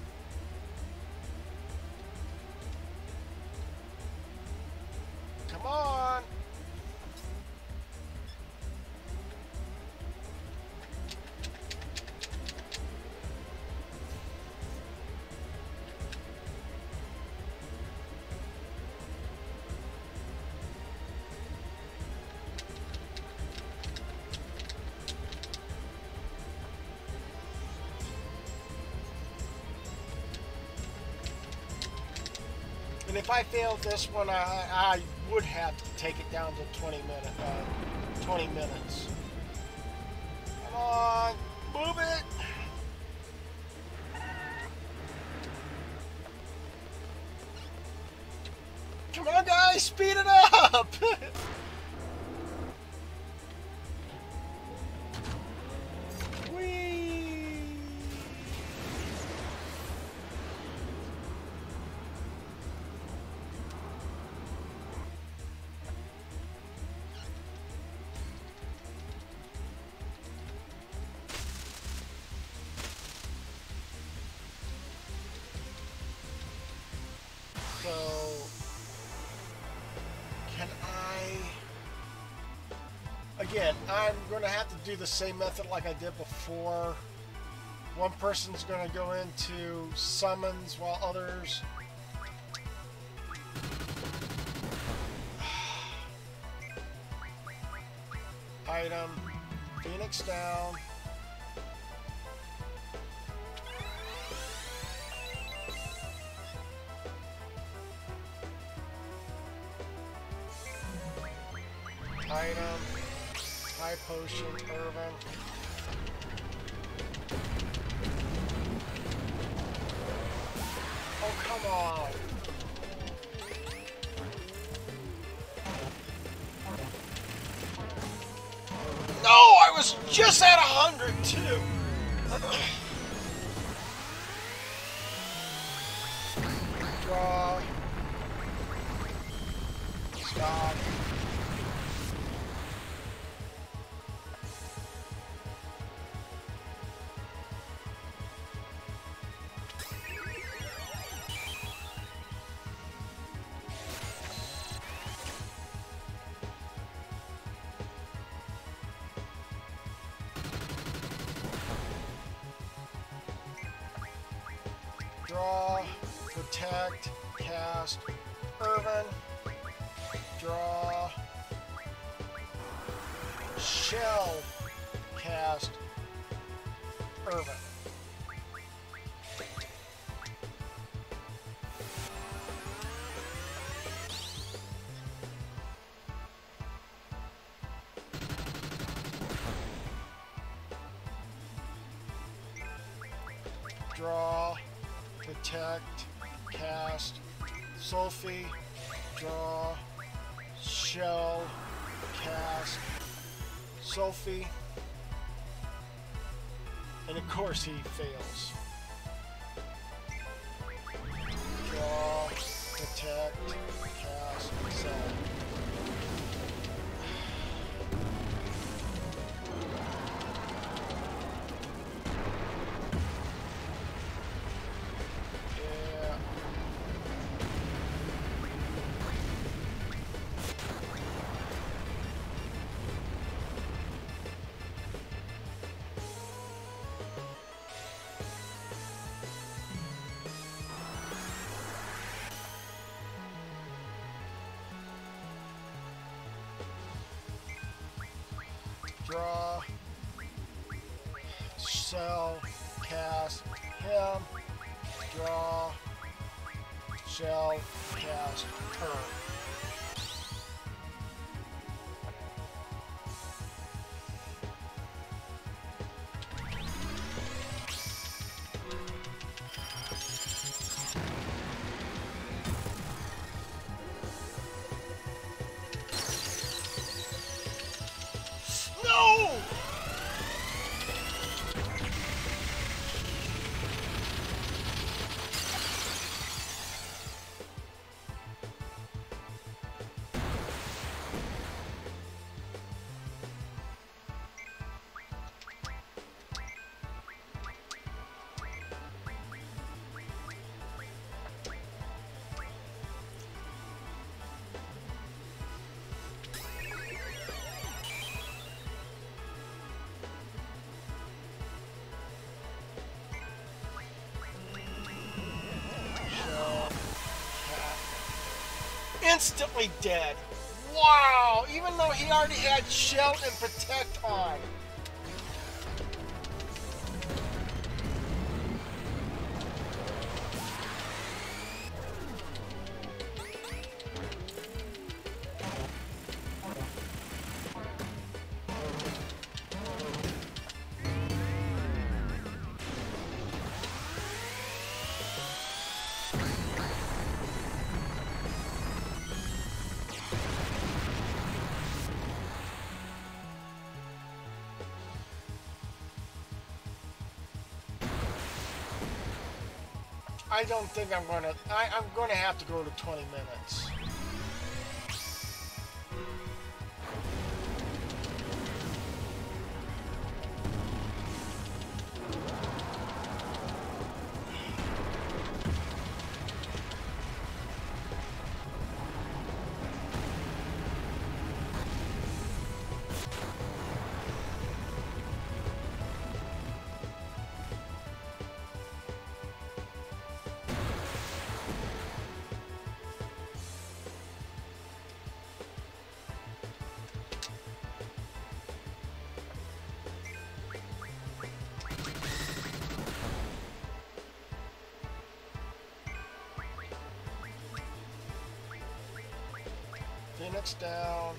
Come on! And if I failed this one, I would have to take it down to 20 minutes. Come on, move it. Come on, guys, speed it up. Again, I'm going to have to do the same method like I did before. One person's going to go into summons while others... Item. Phoenix down. Item. High potion, Irvin. Oh, come on. No, I was just at 100 too. Draw. Stop. Draw, protect, cast, Irvin, draw, shell, cast, Irvin. draw, protect, cast, Sophie, draw, shell, cast, Sophie, and of course he fails. Draw, protect, cast, sell. Draw, shell, cast, him, draw, shell, cast, her. No! Instantly dead. Wow! Even though he already had shell and protect on. I don't think I'm gonna. I'm gonna have to go to 20 minutes. Phoenix down.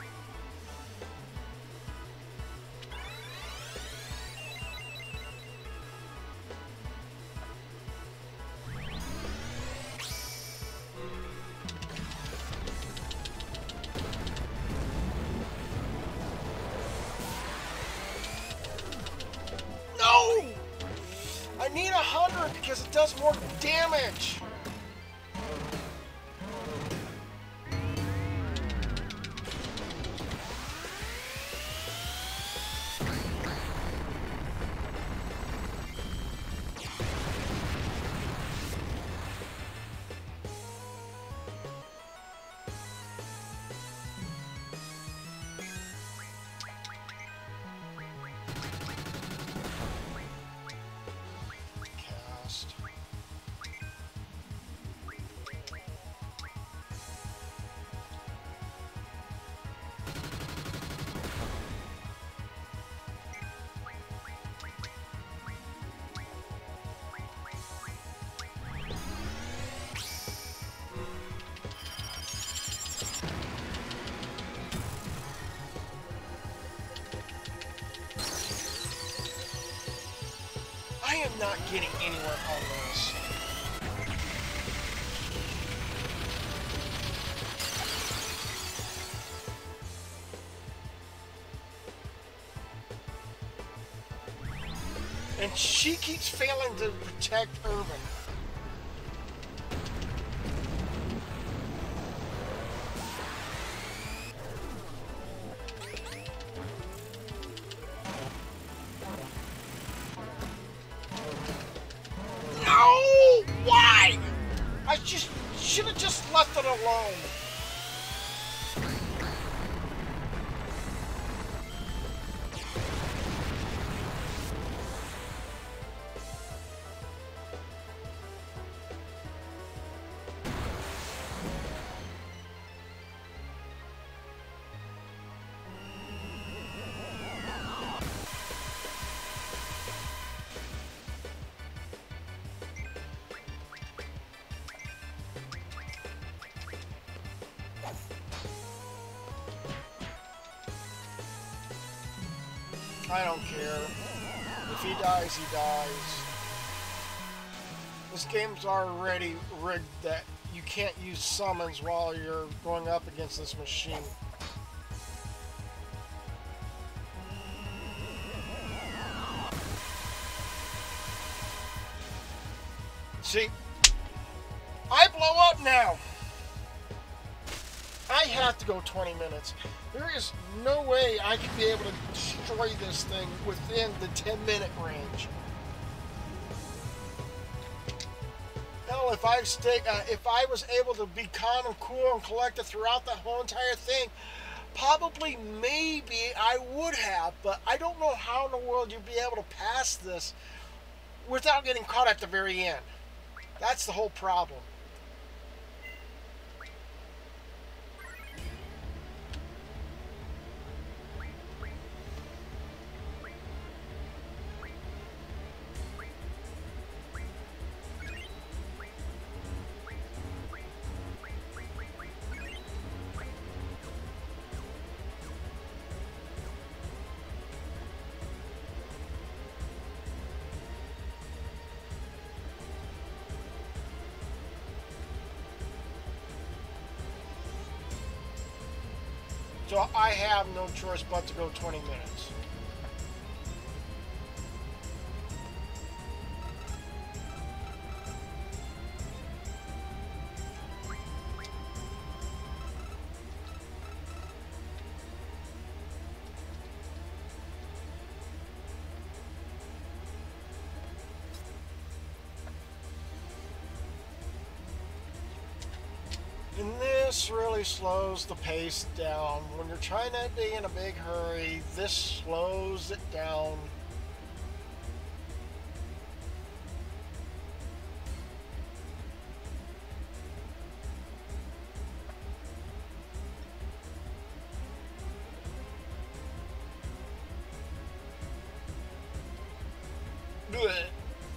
No! I need 100 because it does more damage. am not getting anywhere on this. And she keeps failing to protect Urban. No! Why? I just should have just left it alone. I don't care. If he dies, he dies. This game's already rigged that you can't use summons while you're going up against this machine. See? I blow up now! I have to go 20 minutes. There is no way I could be able to destroy this thing within the 10-minute range. Hell, if I was able to be calm and cool and collected throughout the whole entire thing, probably, maybe I would have, but I don't know how in the world you'd be able to pass this without getting caught at the very end. That's the whole problem. So I have no choice but to go 20 minutes. And this really slows the pace down. When you're trying to be in a big hurry, this slows it down. Blech.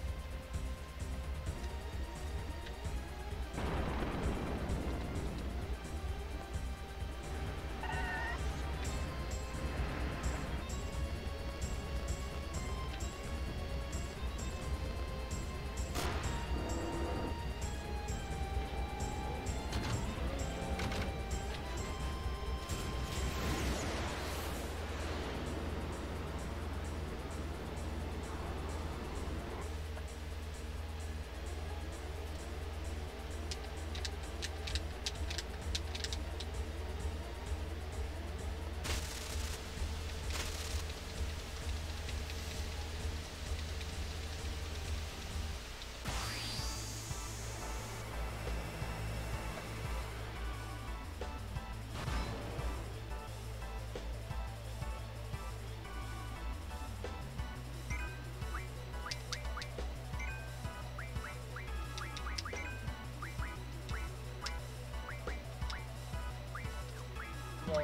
No.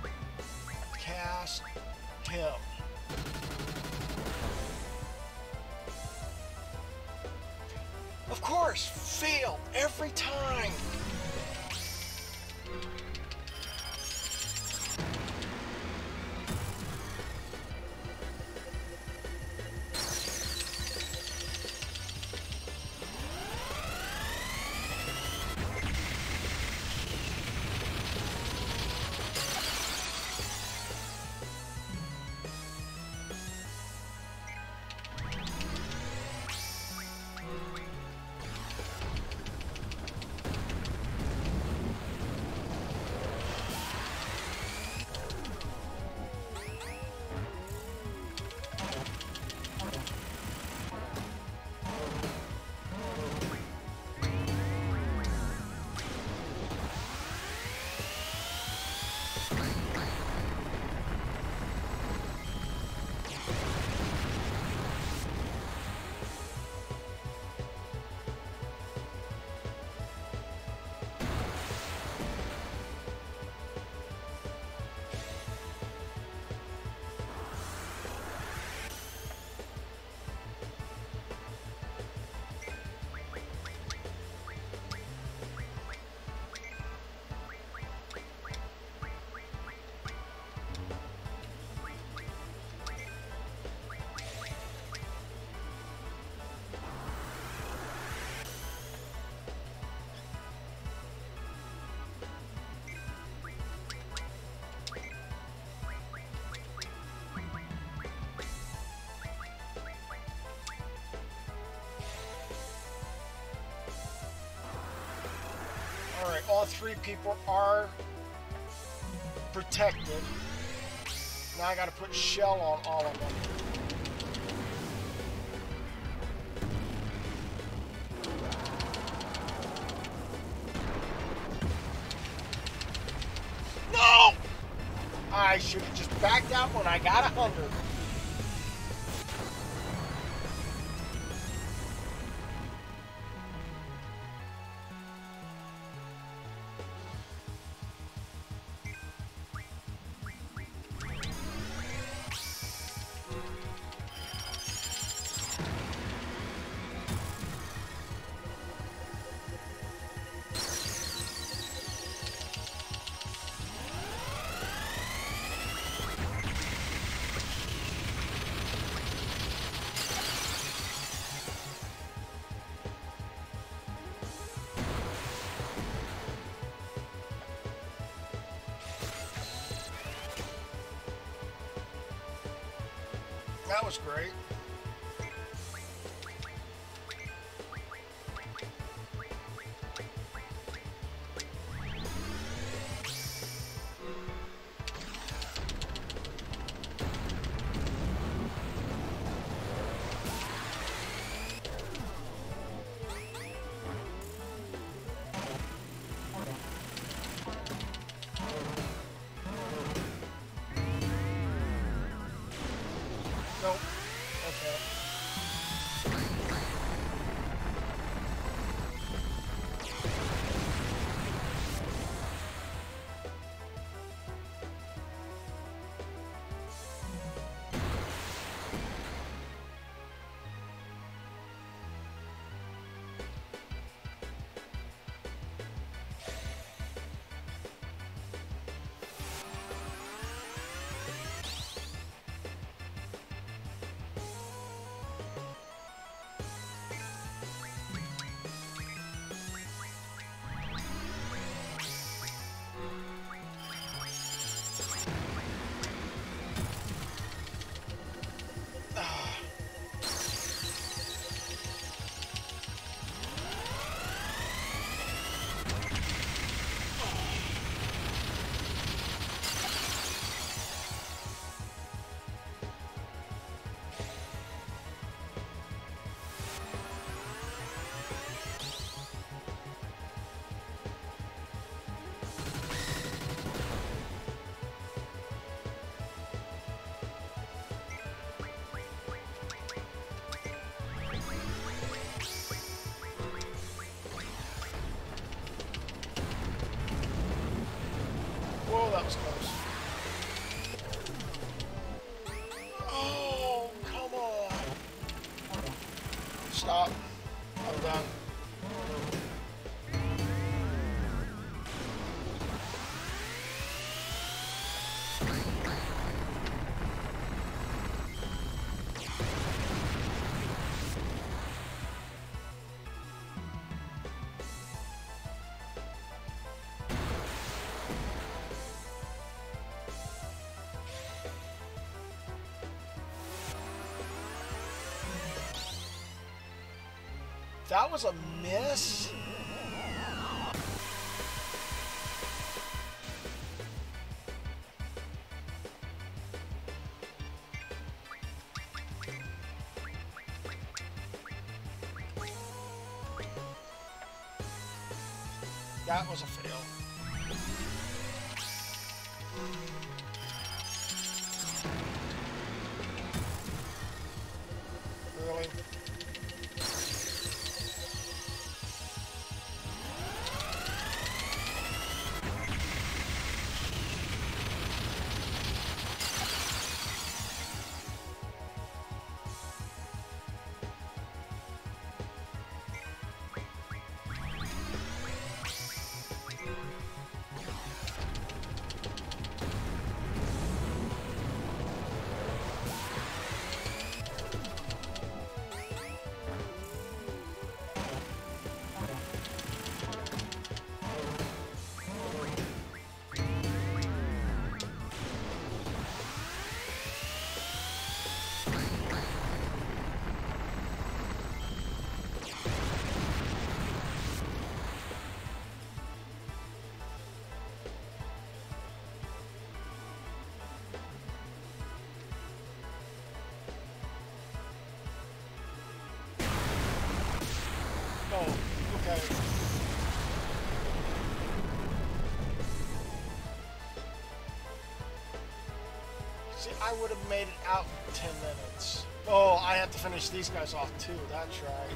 Cast him. Of course, fail every time. all three people are protected. Now I gotta put shell on all of them. No! I should have just backed out when I got 100. That was great. Nope. Okay. Whoa, that was close. Oh, come on. Stop. I'm done. That was a miss? That was a fail. Really? Okay. See, I would have made it out in 10 minutes. Oh, I have to finish these guys off too. That's right.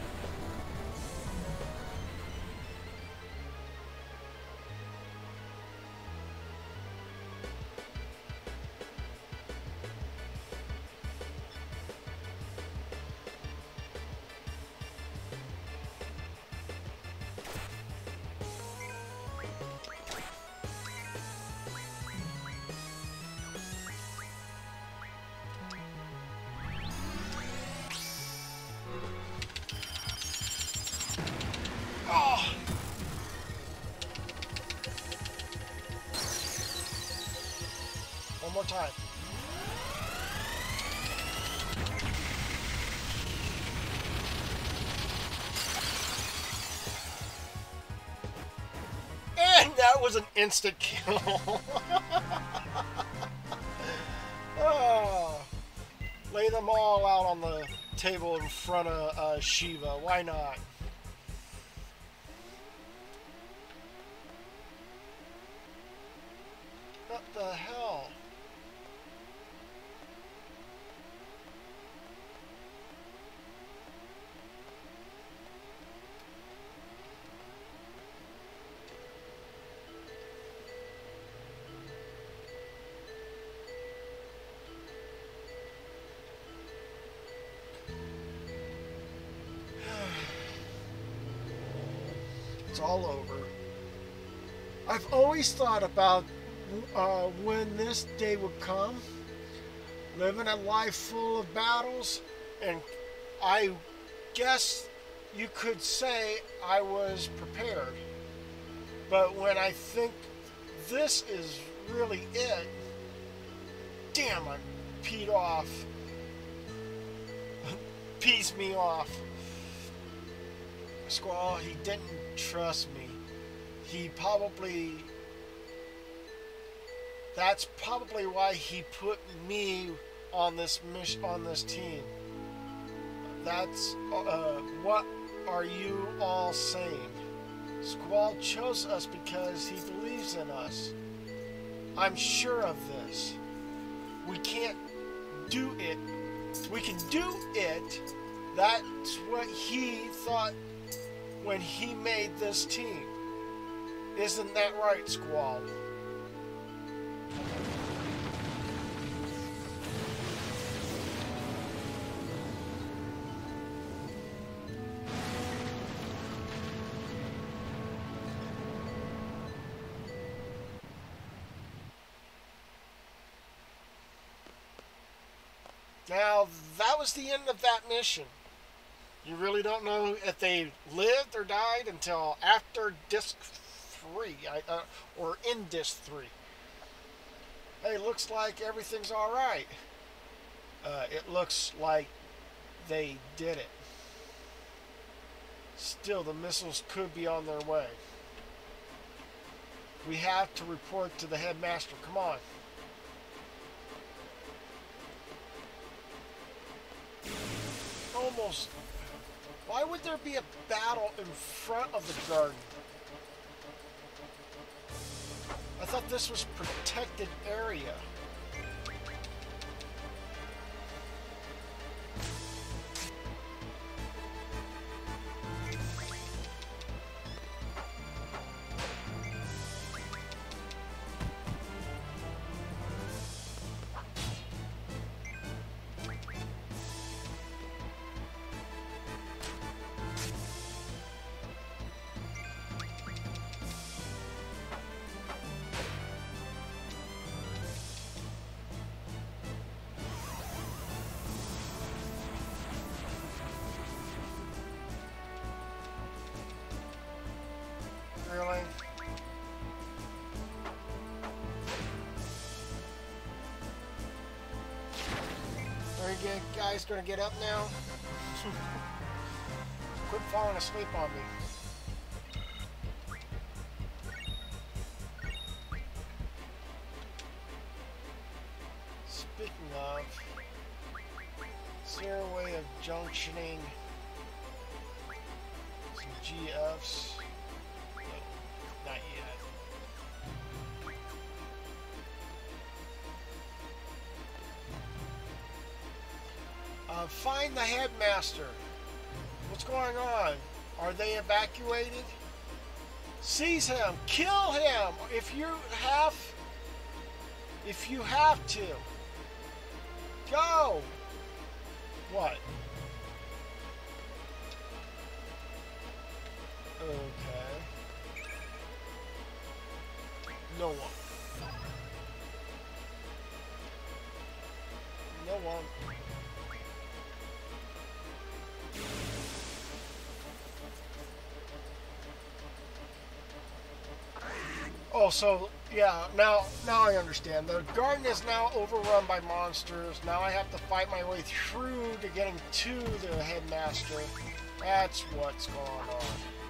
Oh! One more time. And that was an instant kill. Oh. Lay them all out on the table in front of Shiva. Why not? What the hell? It's all over. I've always thought about when this day would come, living a life full of battles, and I guess you could say I was prepared. But when I think this is really it, damn, I'm peed off. Pees me off. Squall, he didn't trust me. He probably... That's probably why he put me on this mission, on this team. That's... what are you all saying? Squall chose us because he believes in us. I'm sure of this. We can't do it. We can do it. That's what he thought when he made this team. Isn't that right, Squall? Now, that was the end of that mission. You really don't know if they lived or died until after Disc 3, or in Disc 3. Hey, looks like everything's alright. It looks like they did it. Still, the missiles could be on their way. We have to report to the headmaster. Come on. Almost. Why would there be a battle in front of the garden? I thought this was protected area. Really? Are you guys gonna get up now? Quit falling asleep on me. Speaking of, is there a way of junctioning GFs. No, not yet. Find the headmaster. What's going on? Are they evacuated? Seize him. Kill him if you have to. Go. What? Okay. No one. No one. Oh, so yeah, now I understand. The garden is now overrun by monsters. Now I have to fight my way through to getting to the headmaster. That's what's going on.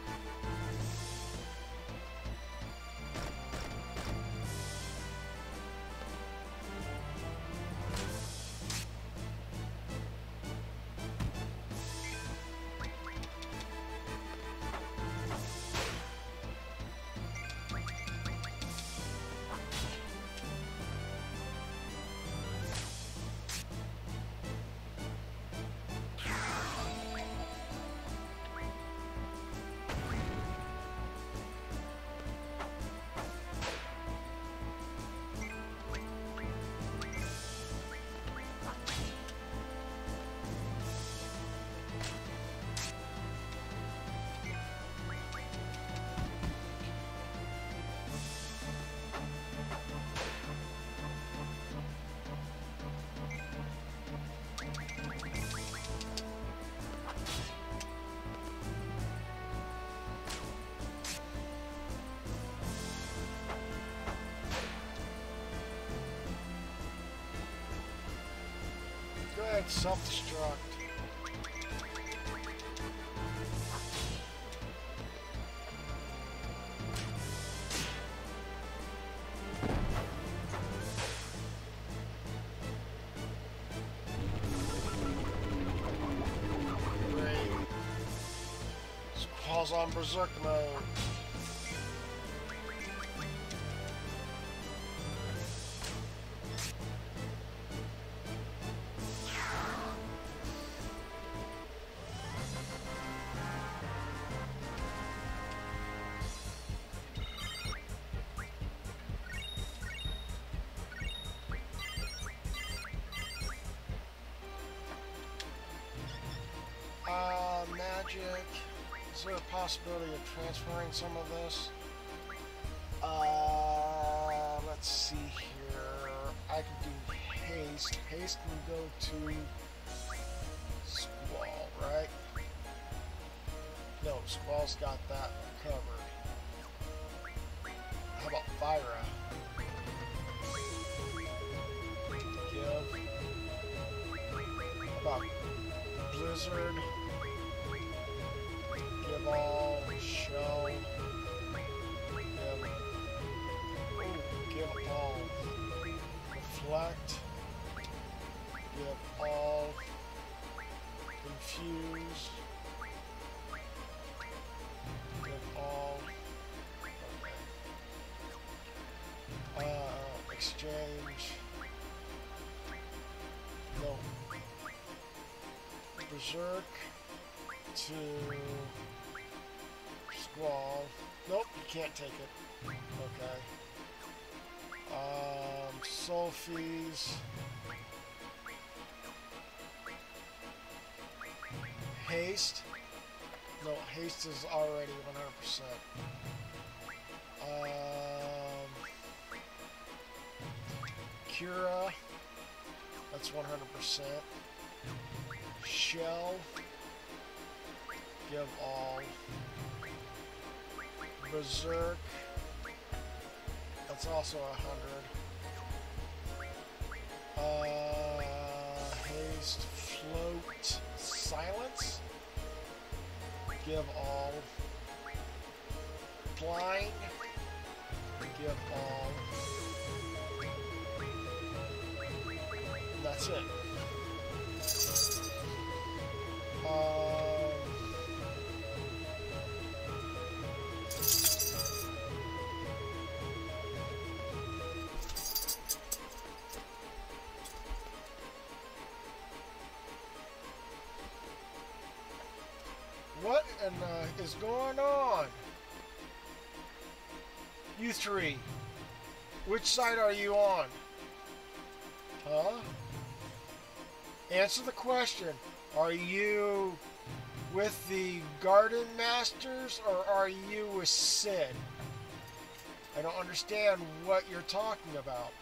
Go ahead, self-destruct. Great. Squall's on berserk mode. Magic. Is there a possibility of transferring some of this? Let's see here. I can do haste. Haste can go to Squall, right? No, Squall's got that covered. How about Fyra? Give. How about Blizzard? Give all, shell, give all, reflect, give all, confuse, give all, okay. Exchange, no, berserk to Squall. Nope, you can't take it. Okay. Sulfies. Haste. No, haste is already 100%. Cura. That's 100%. Shell. Give all. Berserk. That's also 100. Haste, float, silence. Give all. Blind. Give all. That's it. What is going on? You three, which side are you on? Huh? Answer the question. Are you with the Garden Masters or are you with Sid? I don't understand what you're talking about.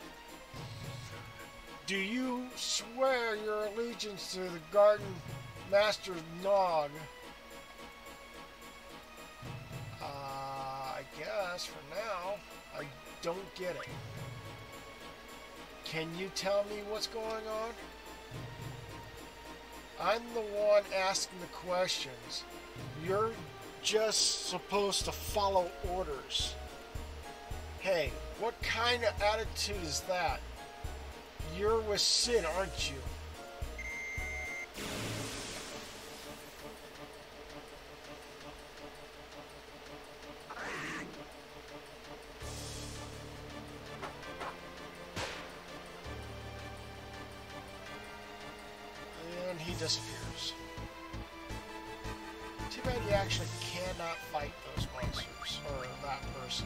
Do you swear your allegiance to the Garden Master's Nog? I guess for now. I don't get it. Can you tell me what's going on? I'm the one asking the questions. You're just supposed to follow orders. Hey, what kind of attitude is that? You're with Sid, aren't you? And he disappears. Too bad you actually cannot fight those monsters, or that person.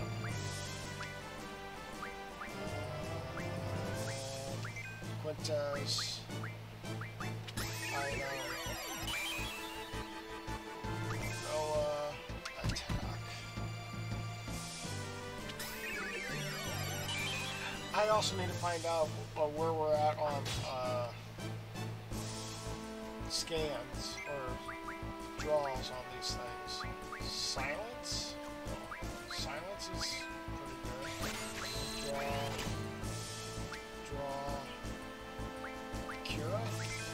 Quintus. Ida. Noah. Attack. I also need to find out where we're at on scans or draws on these things. Silence? No. Silence is pretty good. Draw. Kira?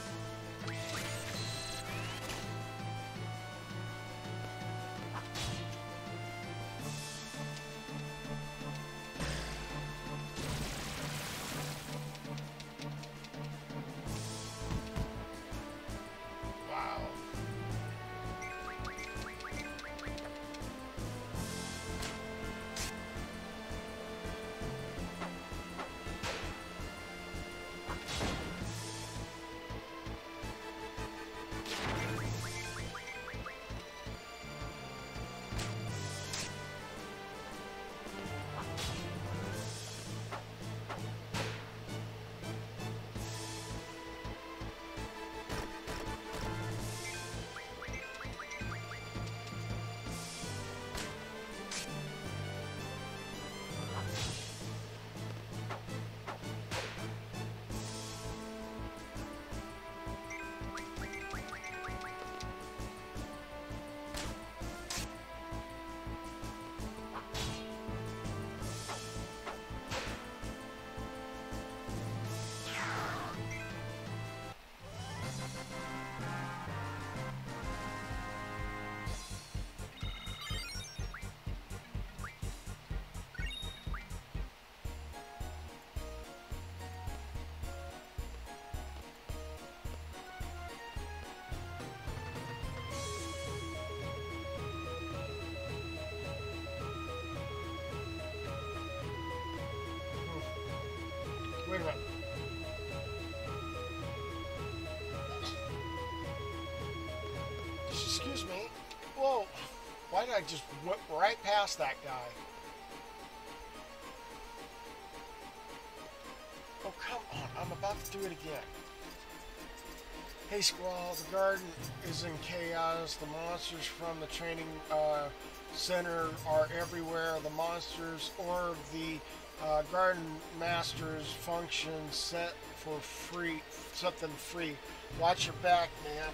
Wow. Wait a minute. Excuse me. Whoa. Why did I just whip right past that guy? Oh, come on. I'm about to do it again. Hey, Squall. The garden is in chaos. The monsters from the training center are everywhere. The monsters or the Garden Master's function set for free, something free. Watch your back, man.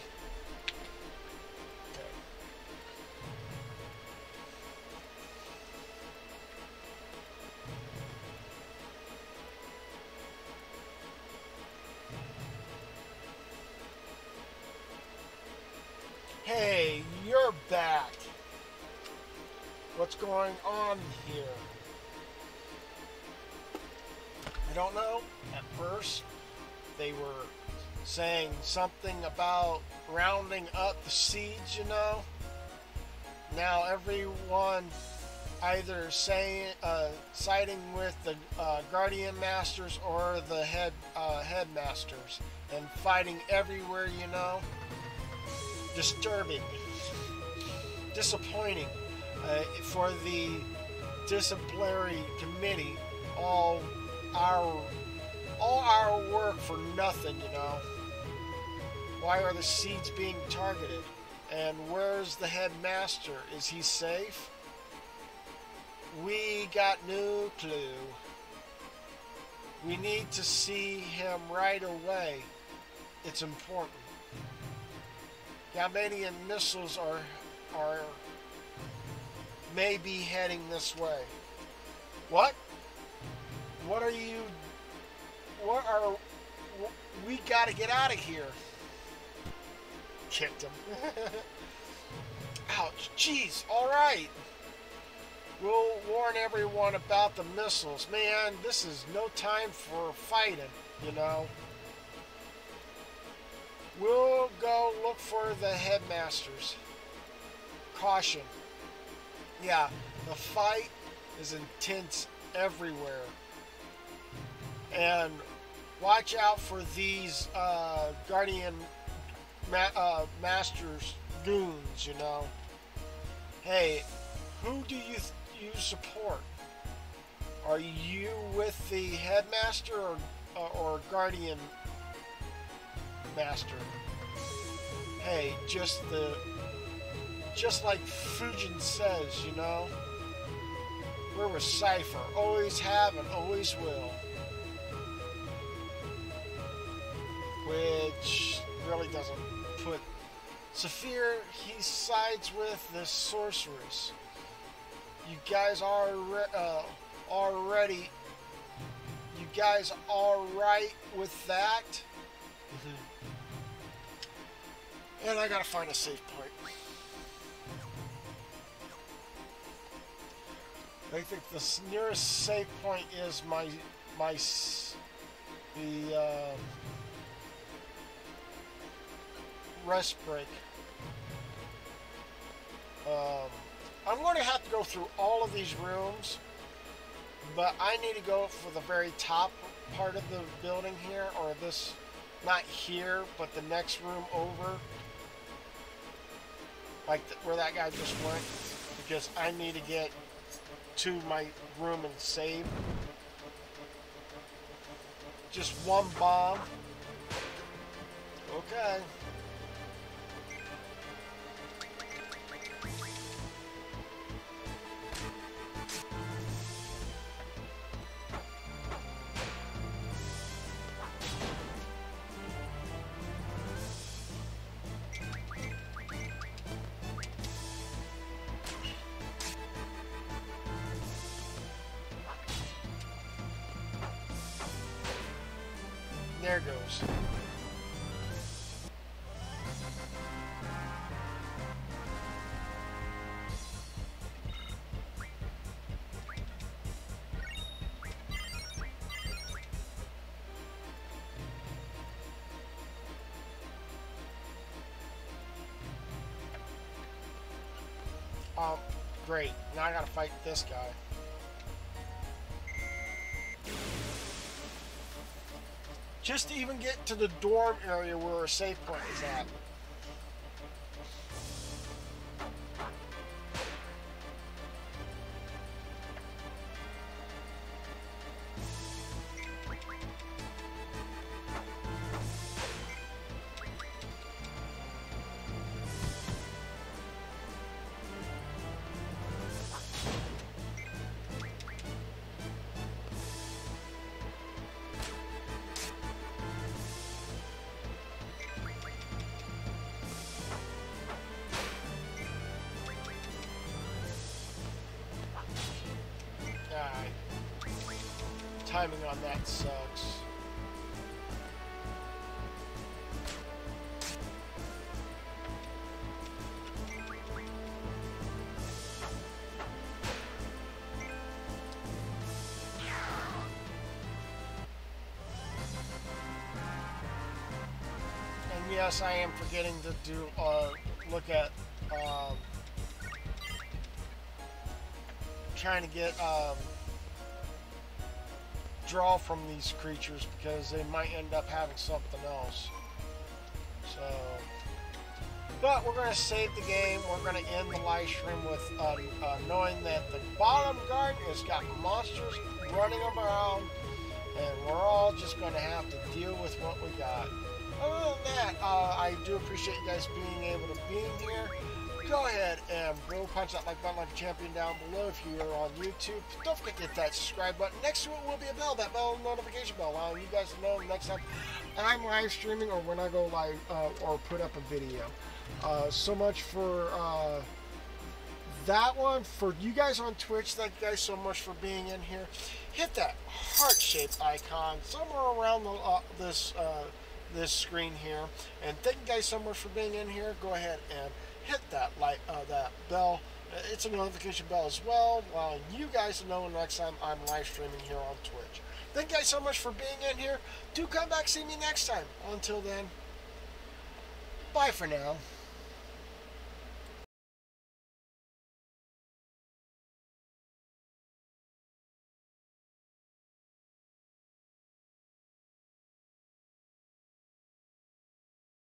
Hey, you're back. What's going on here? I don't know. At first, they were saying something about rounding up the siege, you know. Now everyone either siding with the Guardian Masters or the Headmasters and fighting everywhere, you know. Disturbing. disappointing for the disciplinary committee. All our work for nothing, you know. Why are the seeds being targeted? And where's the headmaster? Is he safe? We got no clue. We need to see him right away. It's important. Galbanian missiles are maybe heading this way. What? What are you? We gotta get out of here. Kicked him. Ouch. Jeez. Alright. We'll warn everyone about the missiles. Man, this is no time for fighting, you know. We'll go look for the headmasters. Caution. Yeah, the fight is intense everywhere. And watch out for these Guardian Masters goons, you know. Hey, who do you support? Are you with the headmaster or Guardian Master? Hey, just like Fujin says, you know, we're with Cypher. Always have and always will. Which really doesn't put... Saphir, he sides with the sorceress. You guys are already... You guys alright with that? And I gotta find a safe point. I think the nearest safe point is the rest break. I'm going to have to go through all of these rooms, but I need to go for the very top part of the building here, or this, not here, but the next room over, like where that guy just went, because I need to get to my room and save. Just one bomb. Okay. There goes. Oh, great. Now I gotta fight this guy. Just to even get to the dorm area where a safe point is at. Timing on that sucks. And yes, I am forgetting to do look at trying to get draw from these creatures, because they might end up having something else. So But we're going to save the game. We're going to end the live stream with knowing that the bottom garden has got monsters running around, and we're all just going to have to deal with what we got. Other than that, I do appreciate you guys being able to be here. Go ahead and bro punch that like button like a champion down below if you're on YouTube. Don't forget to hit that subscribe button. Next to it will be a bell, that bell notification bell, allowing you guys to know next time I'm live streaming or when I go live or put up a video. So much for that one. For you guys on Twitch, thank you guys so much for being in here. Hit that heart-shaped icon somewhere around the, this screen here. And thank you guys so much for being in here. Go ahead and hit that that bell. It's a notification bell as well, allowing you guys to know next time I'm live streaming here on Twitch. Thank you guys so much for being in here. Do come back, see me next time. Until then, bye for now.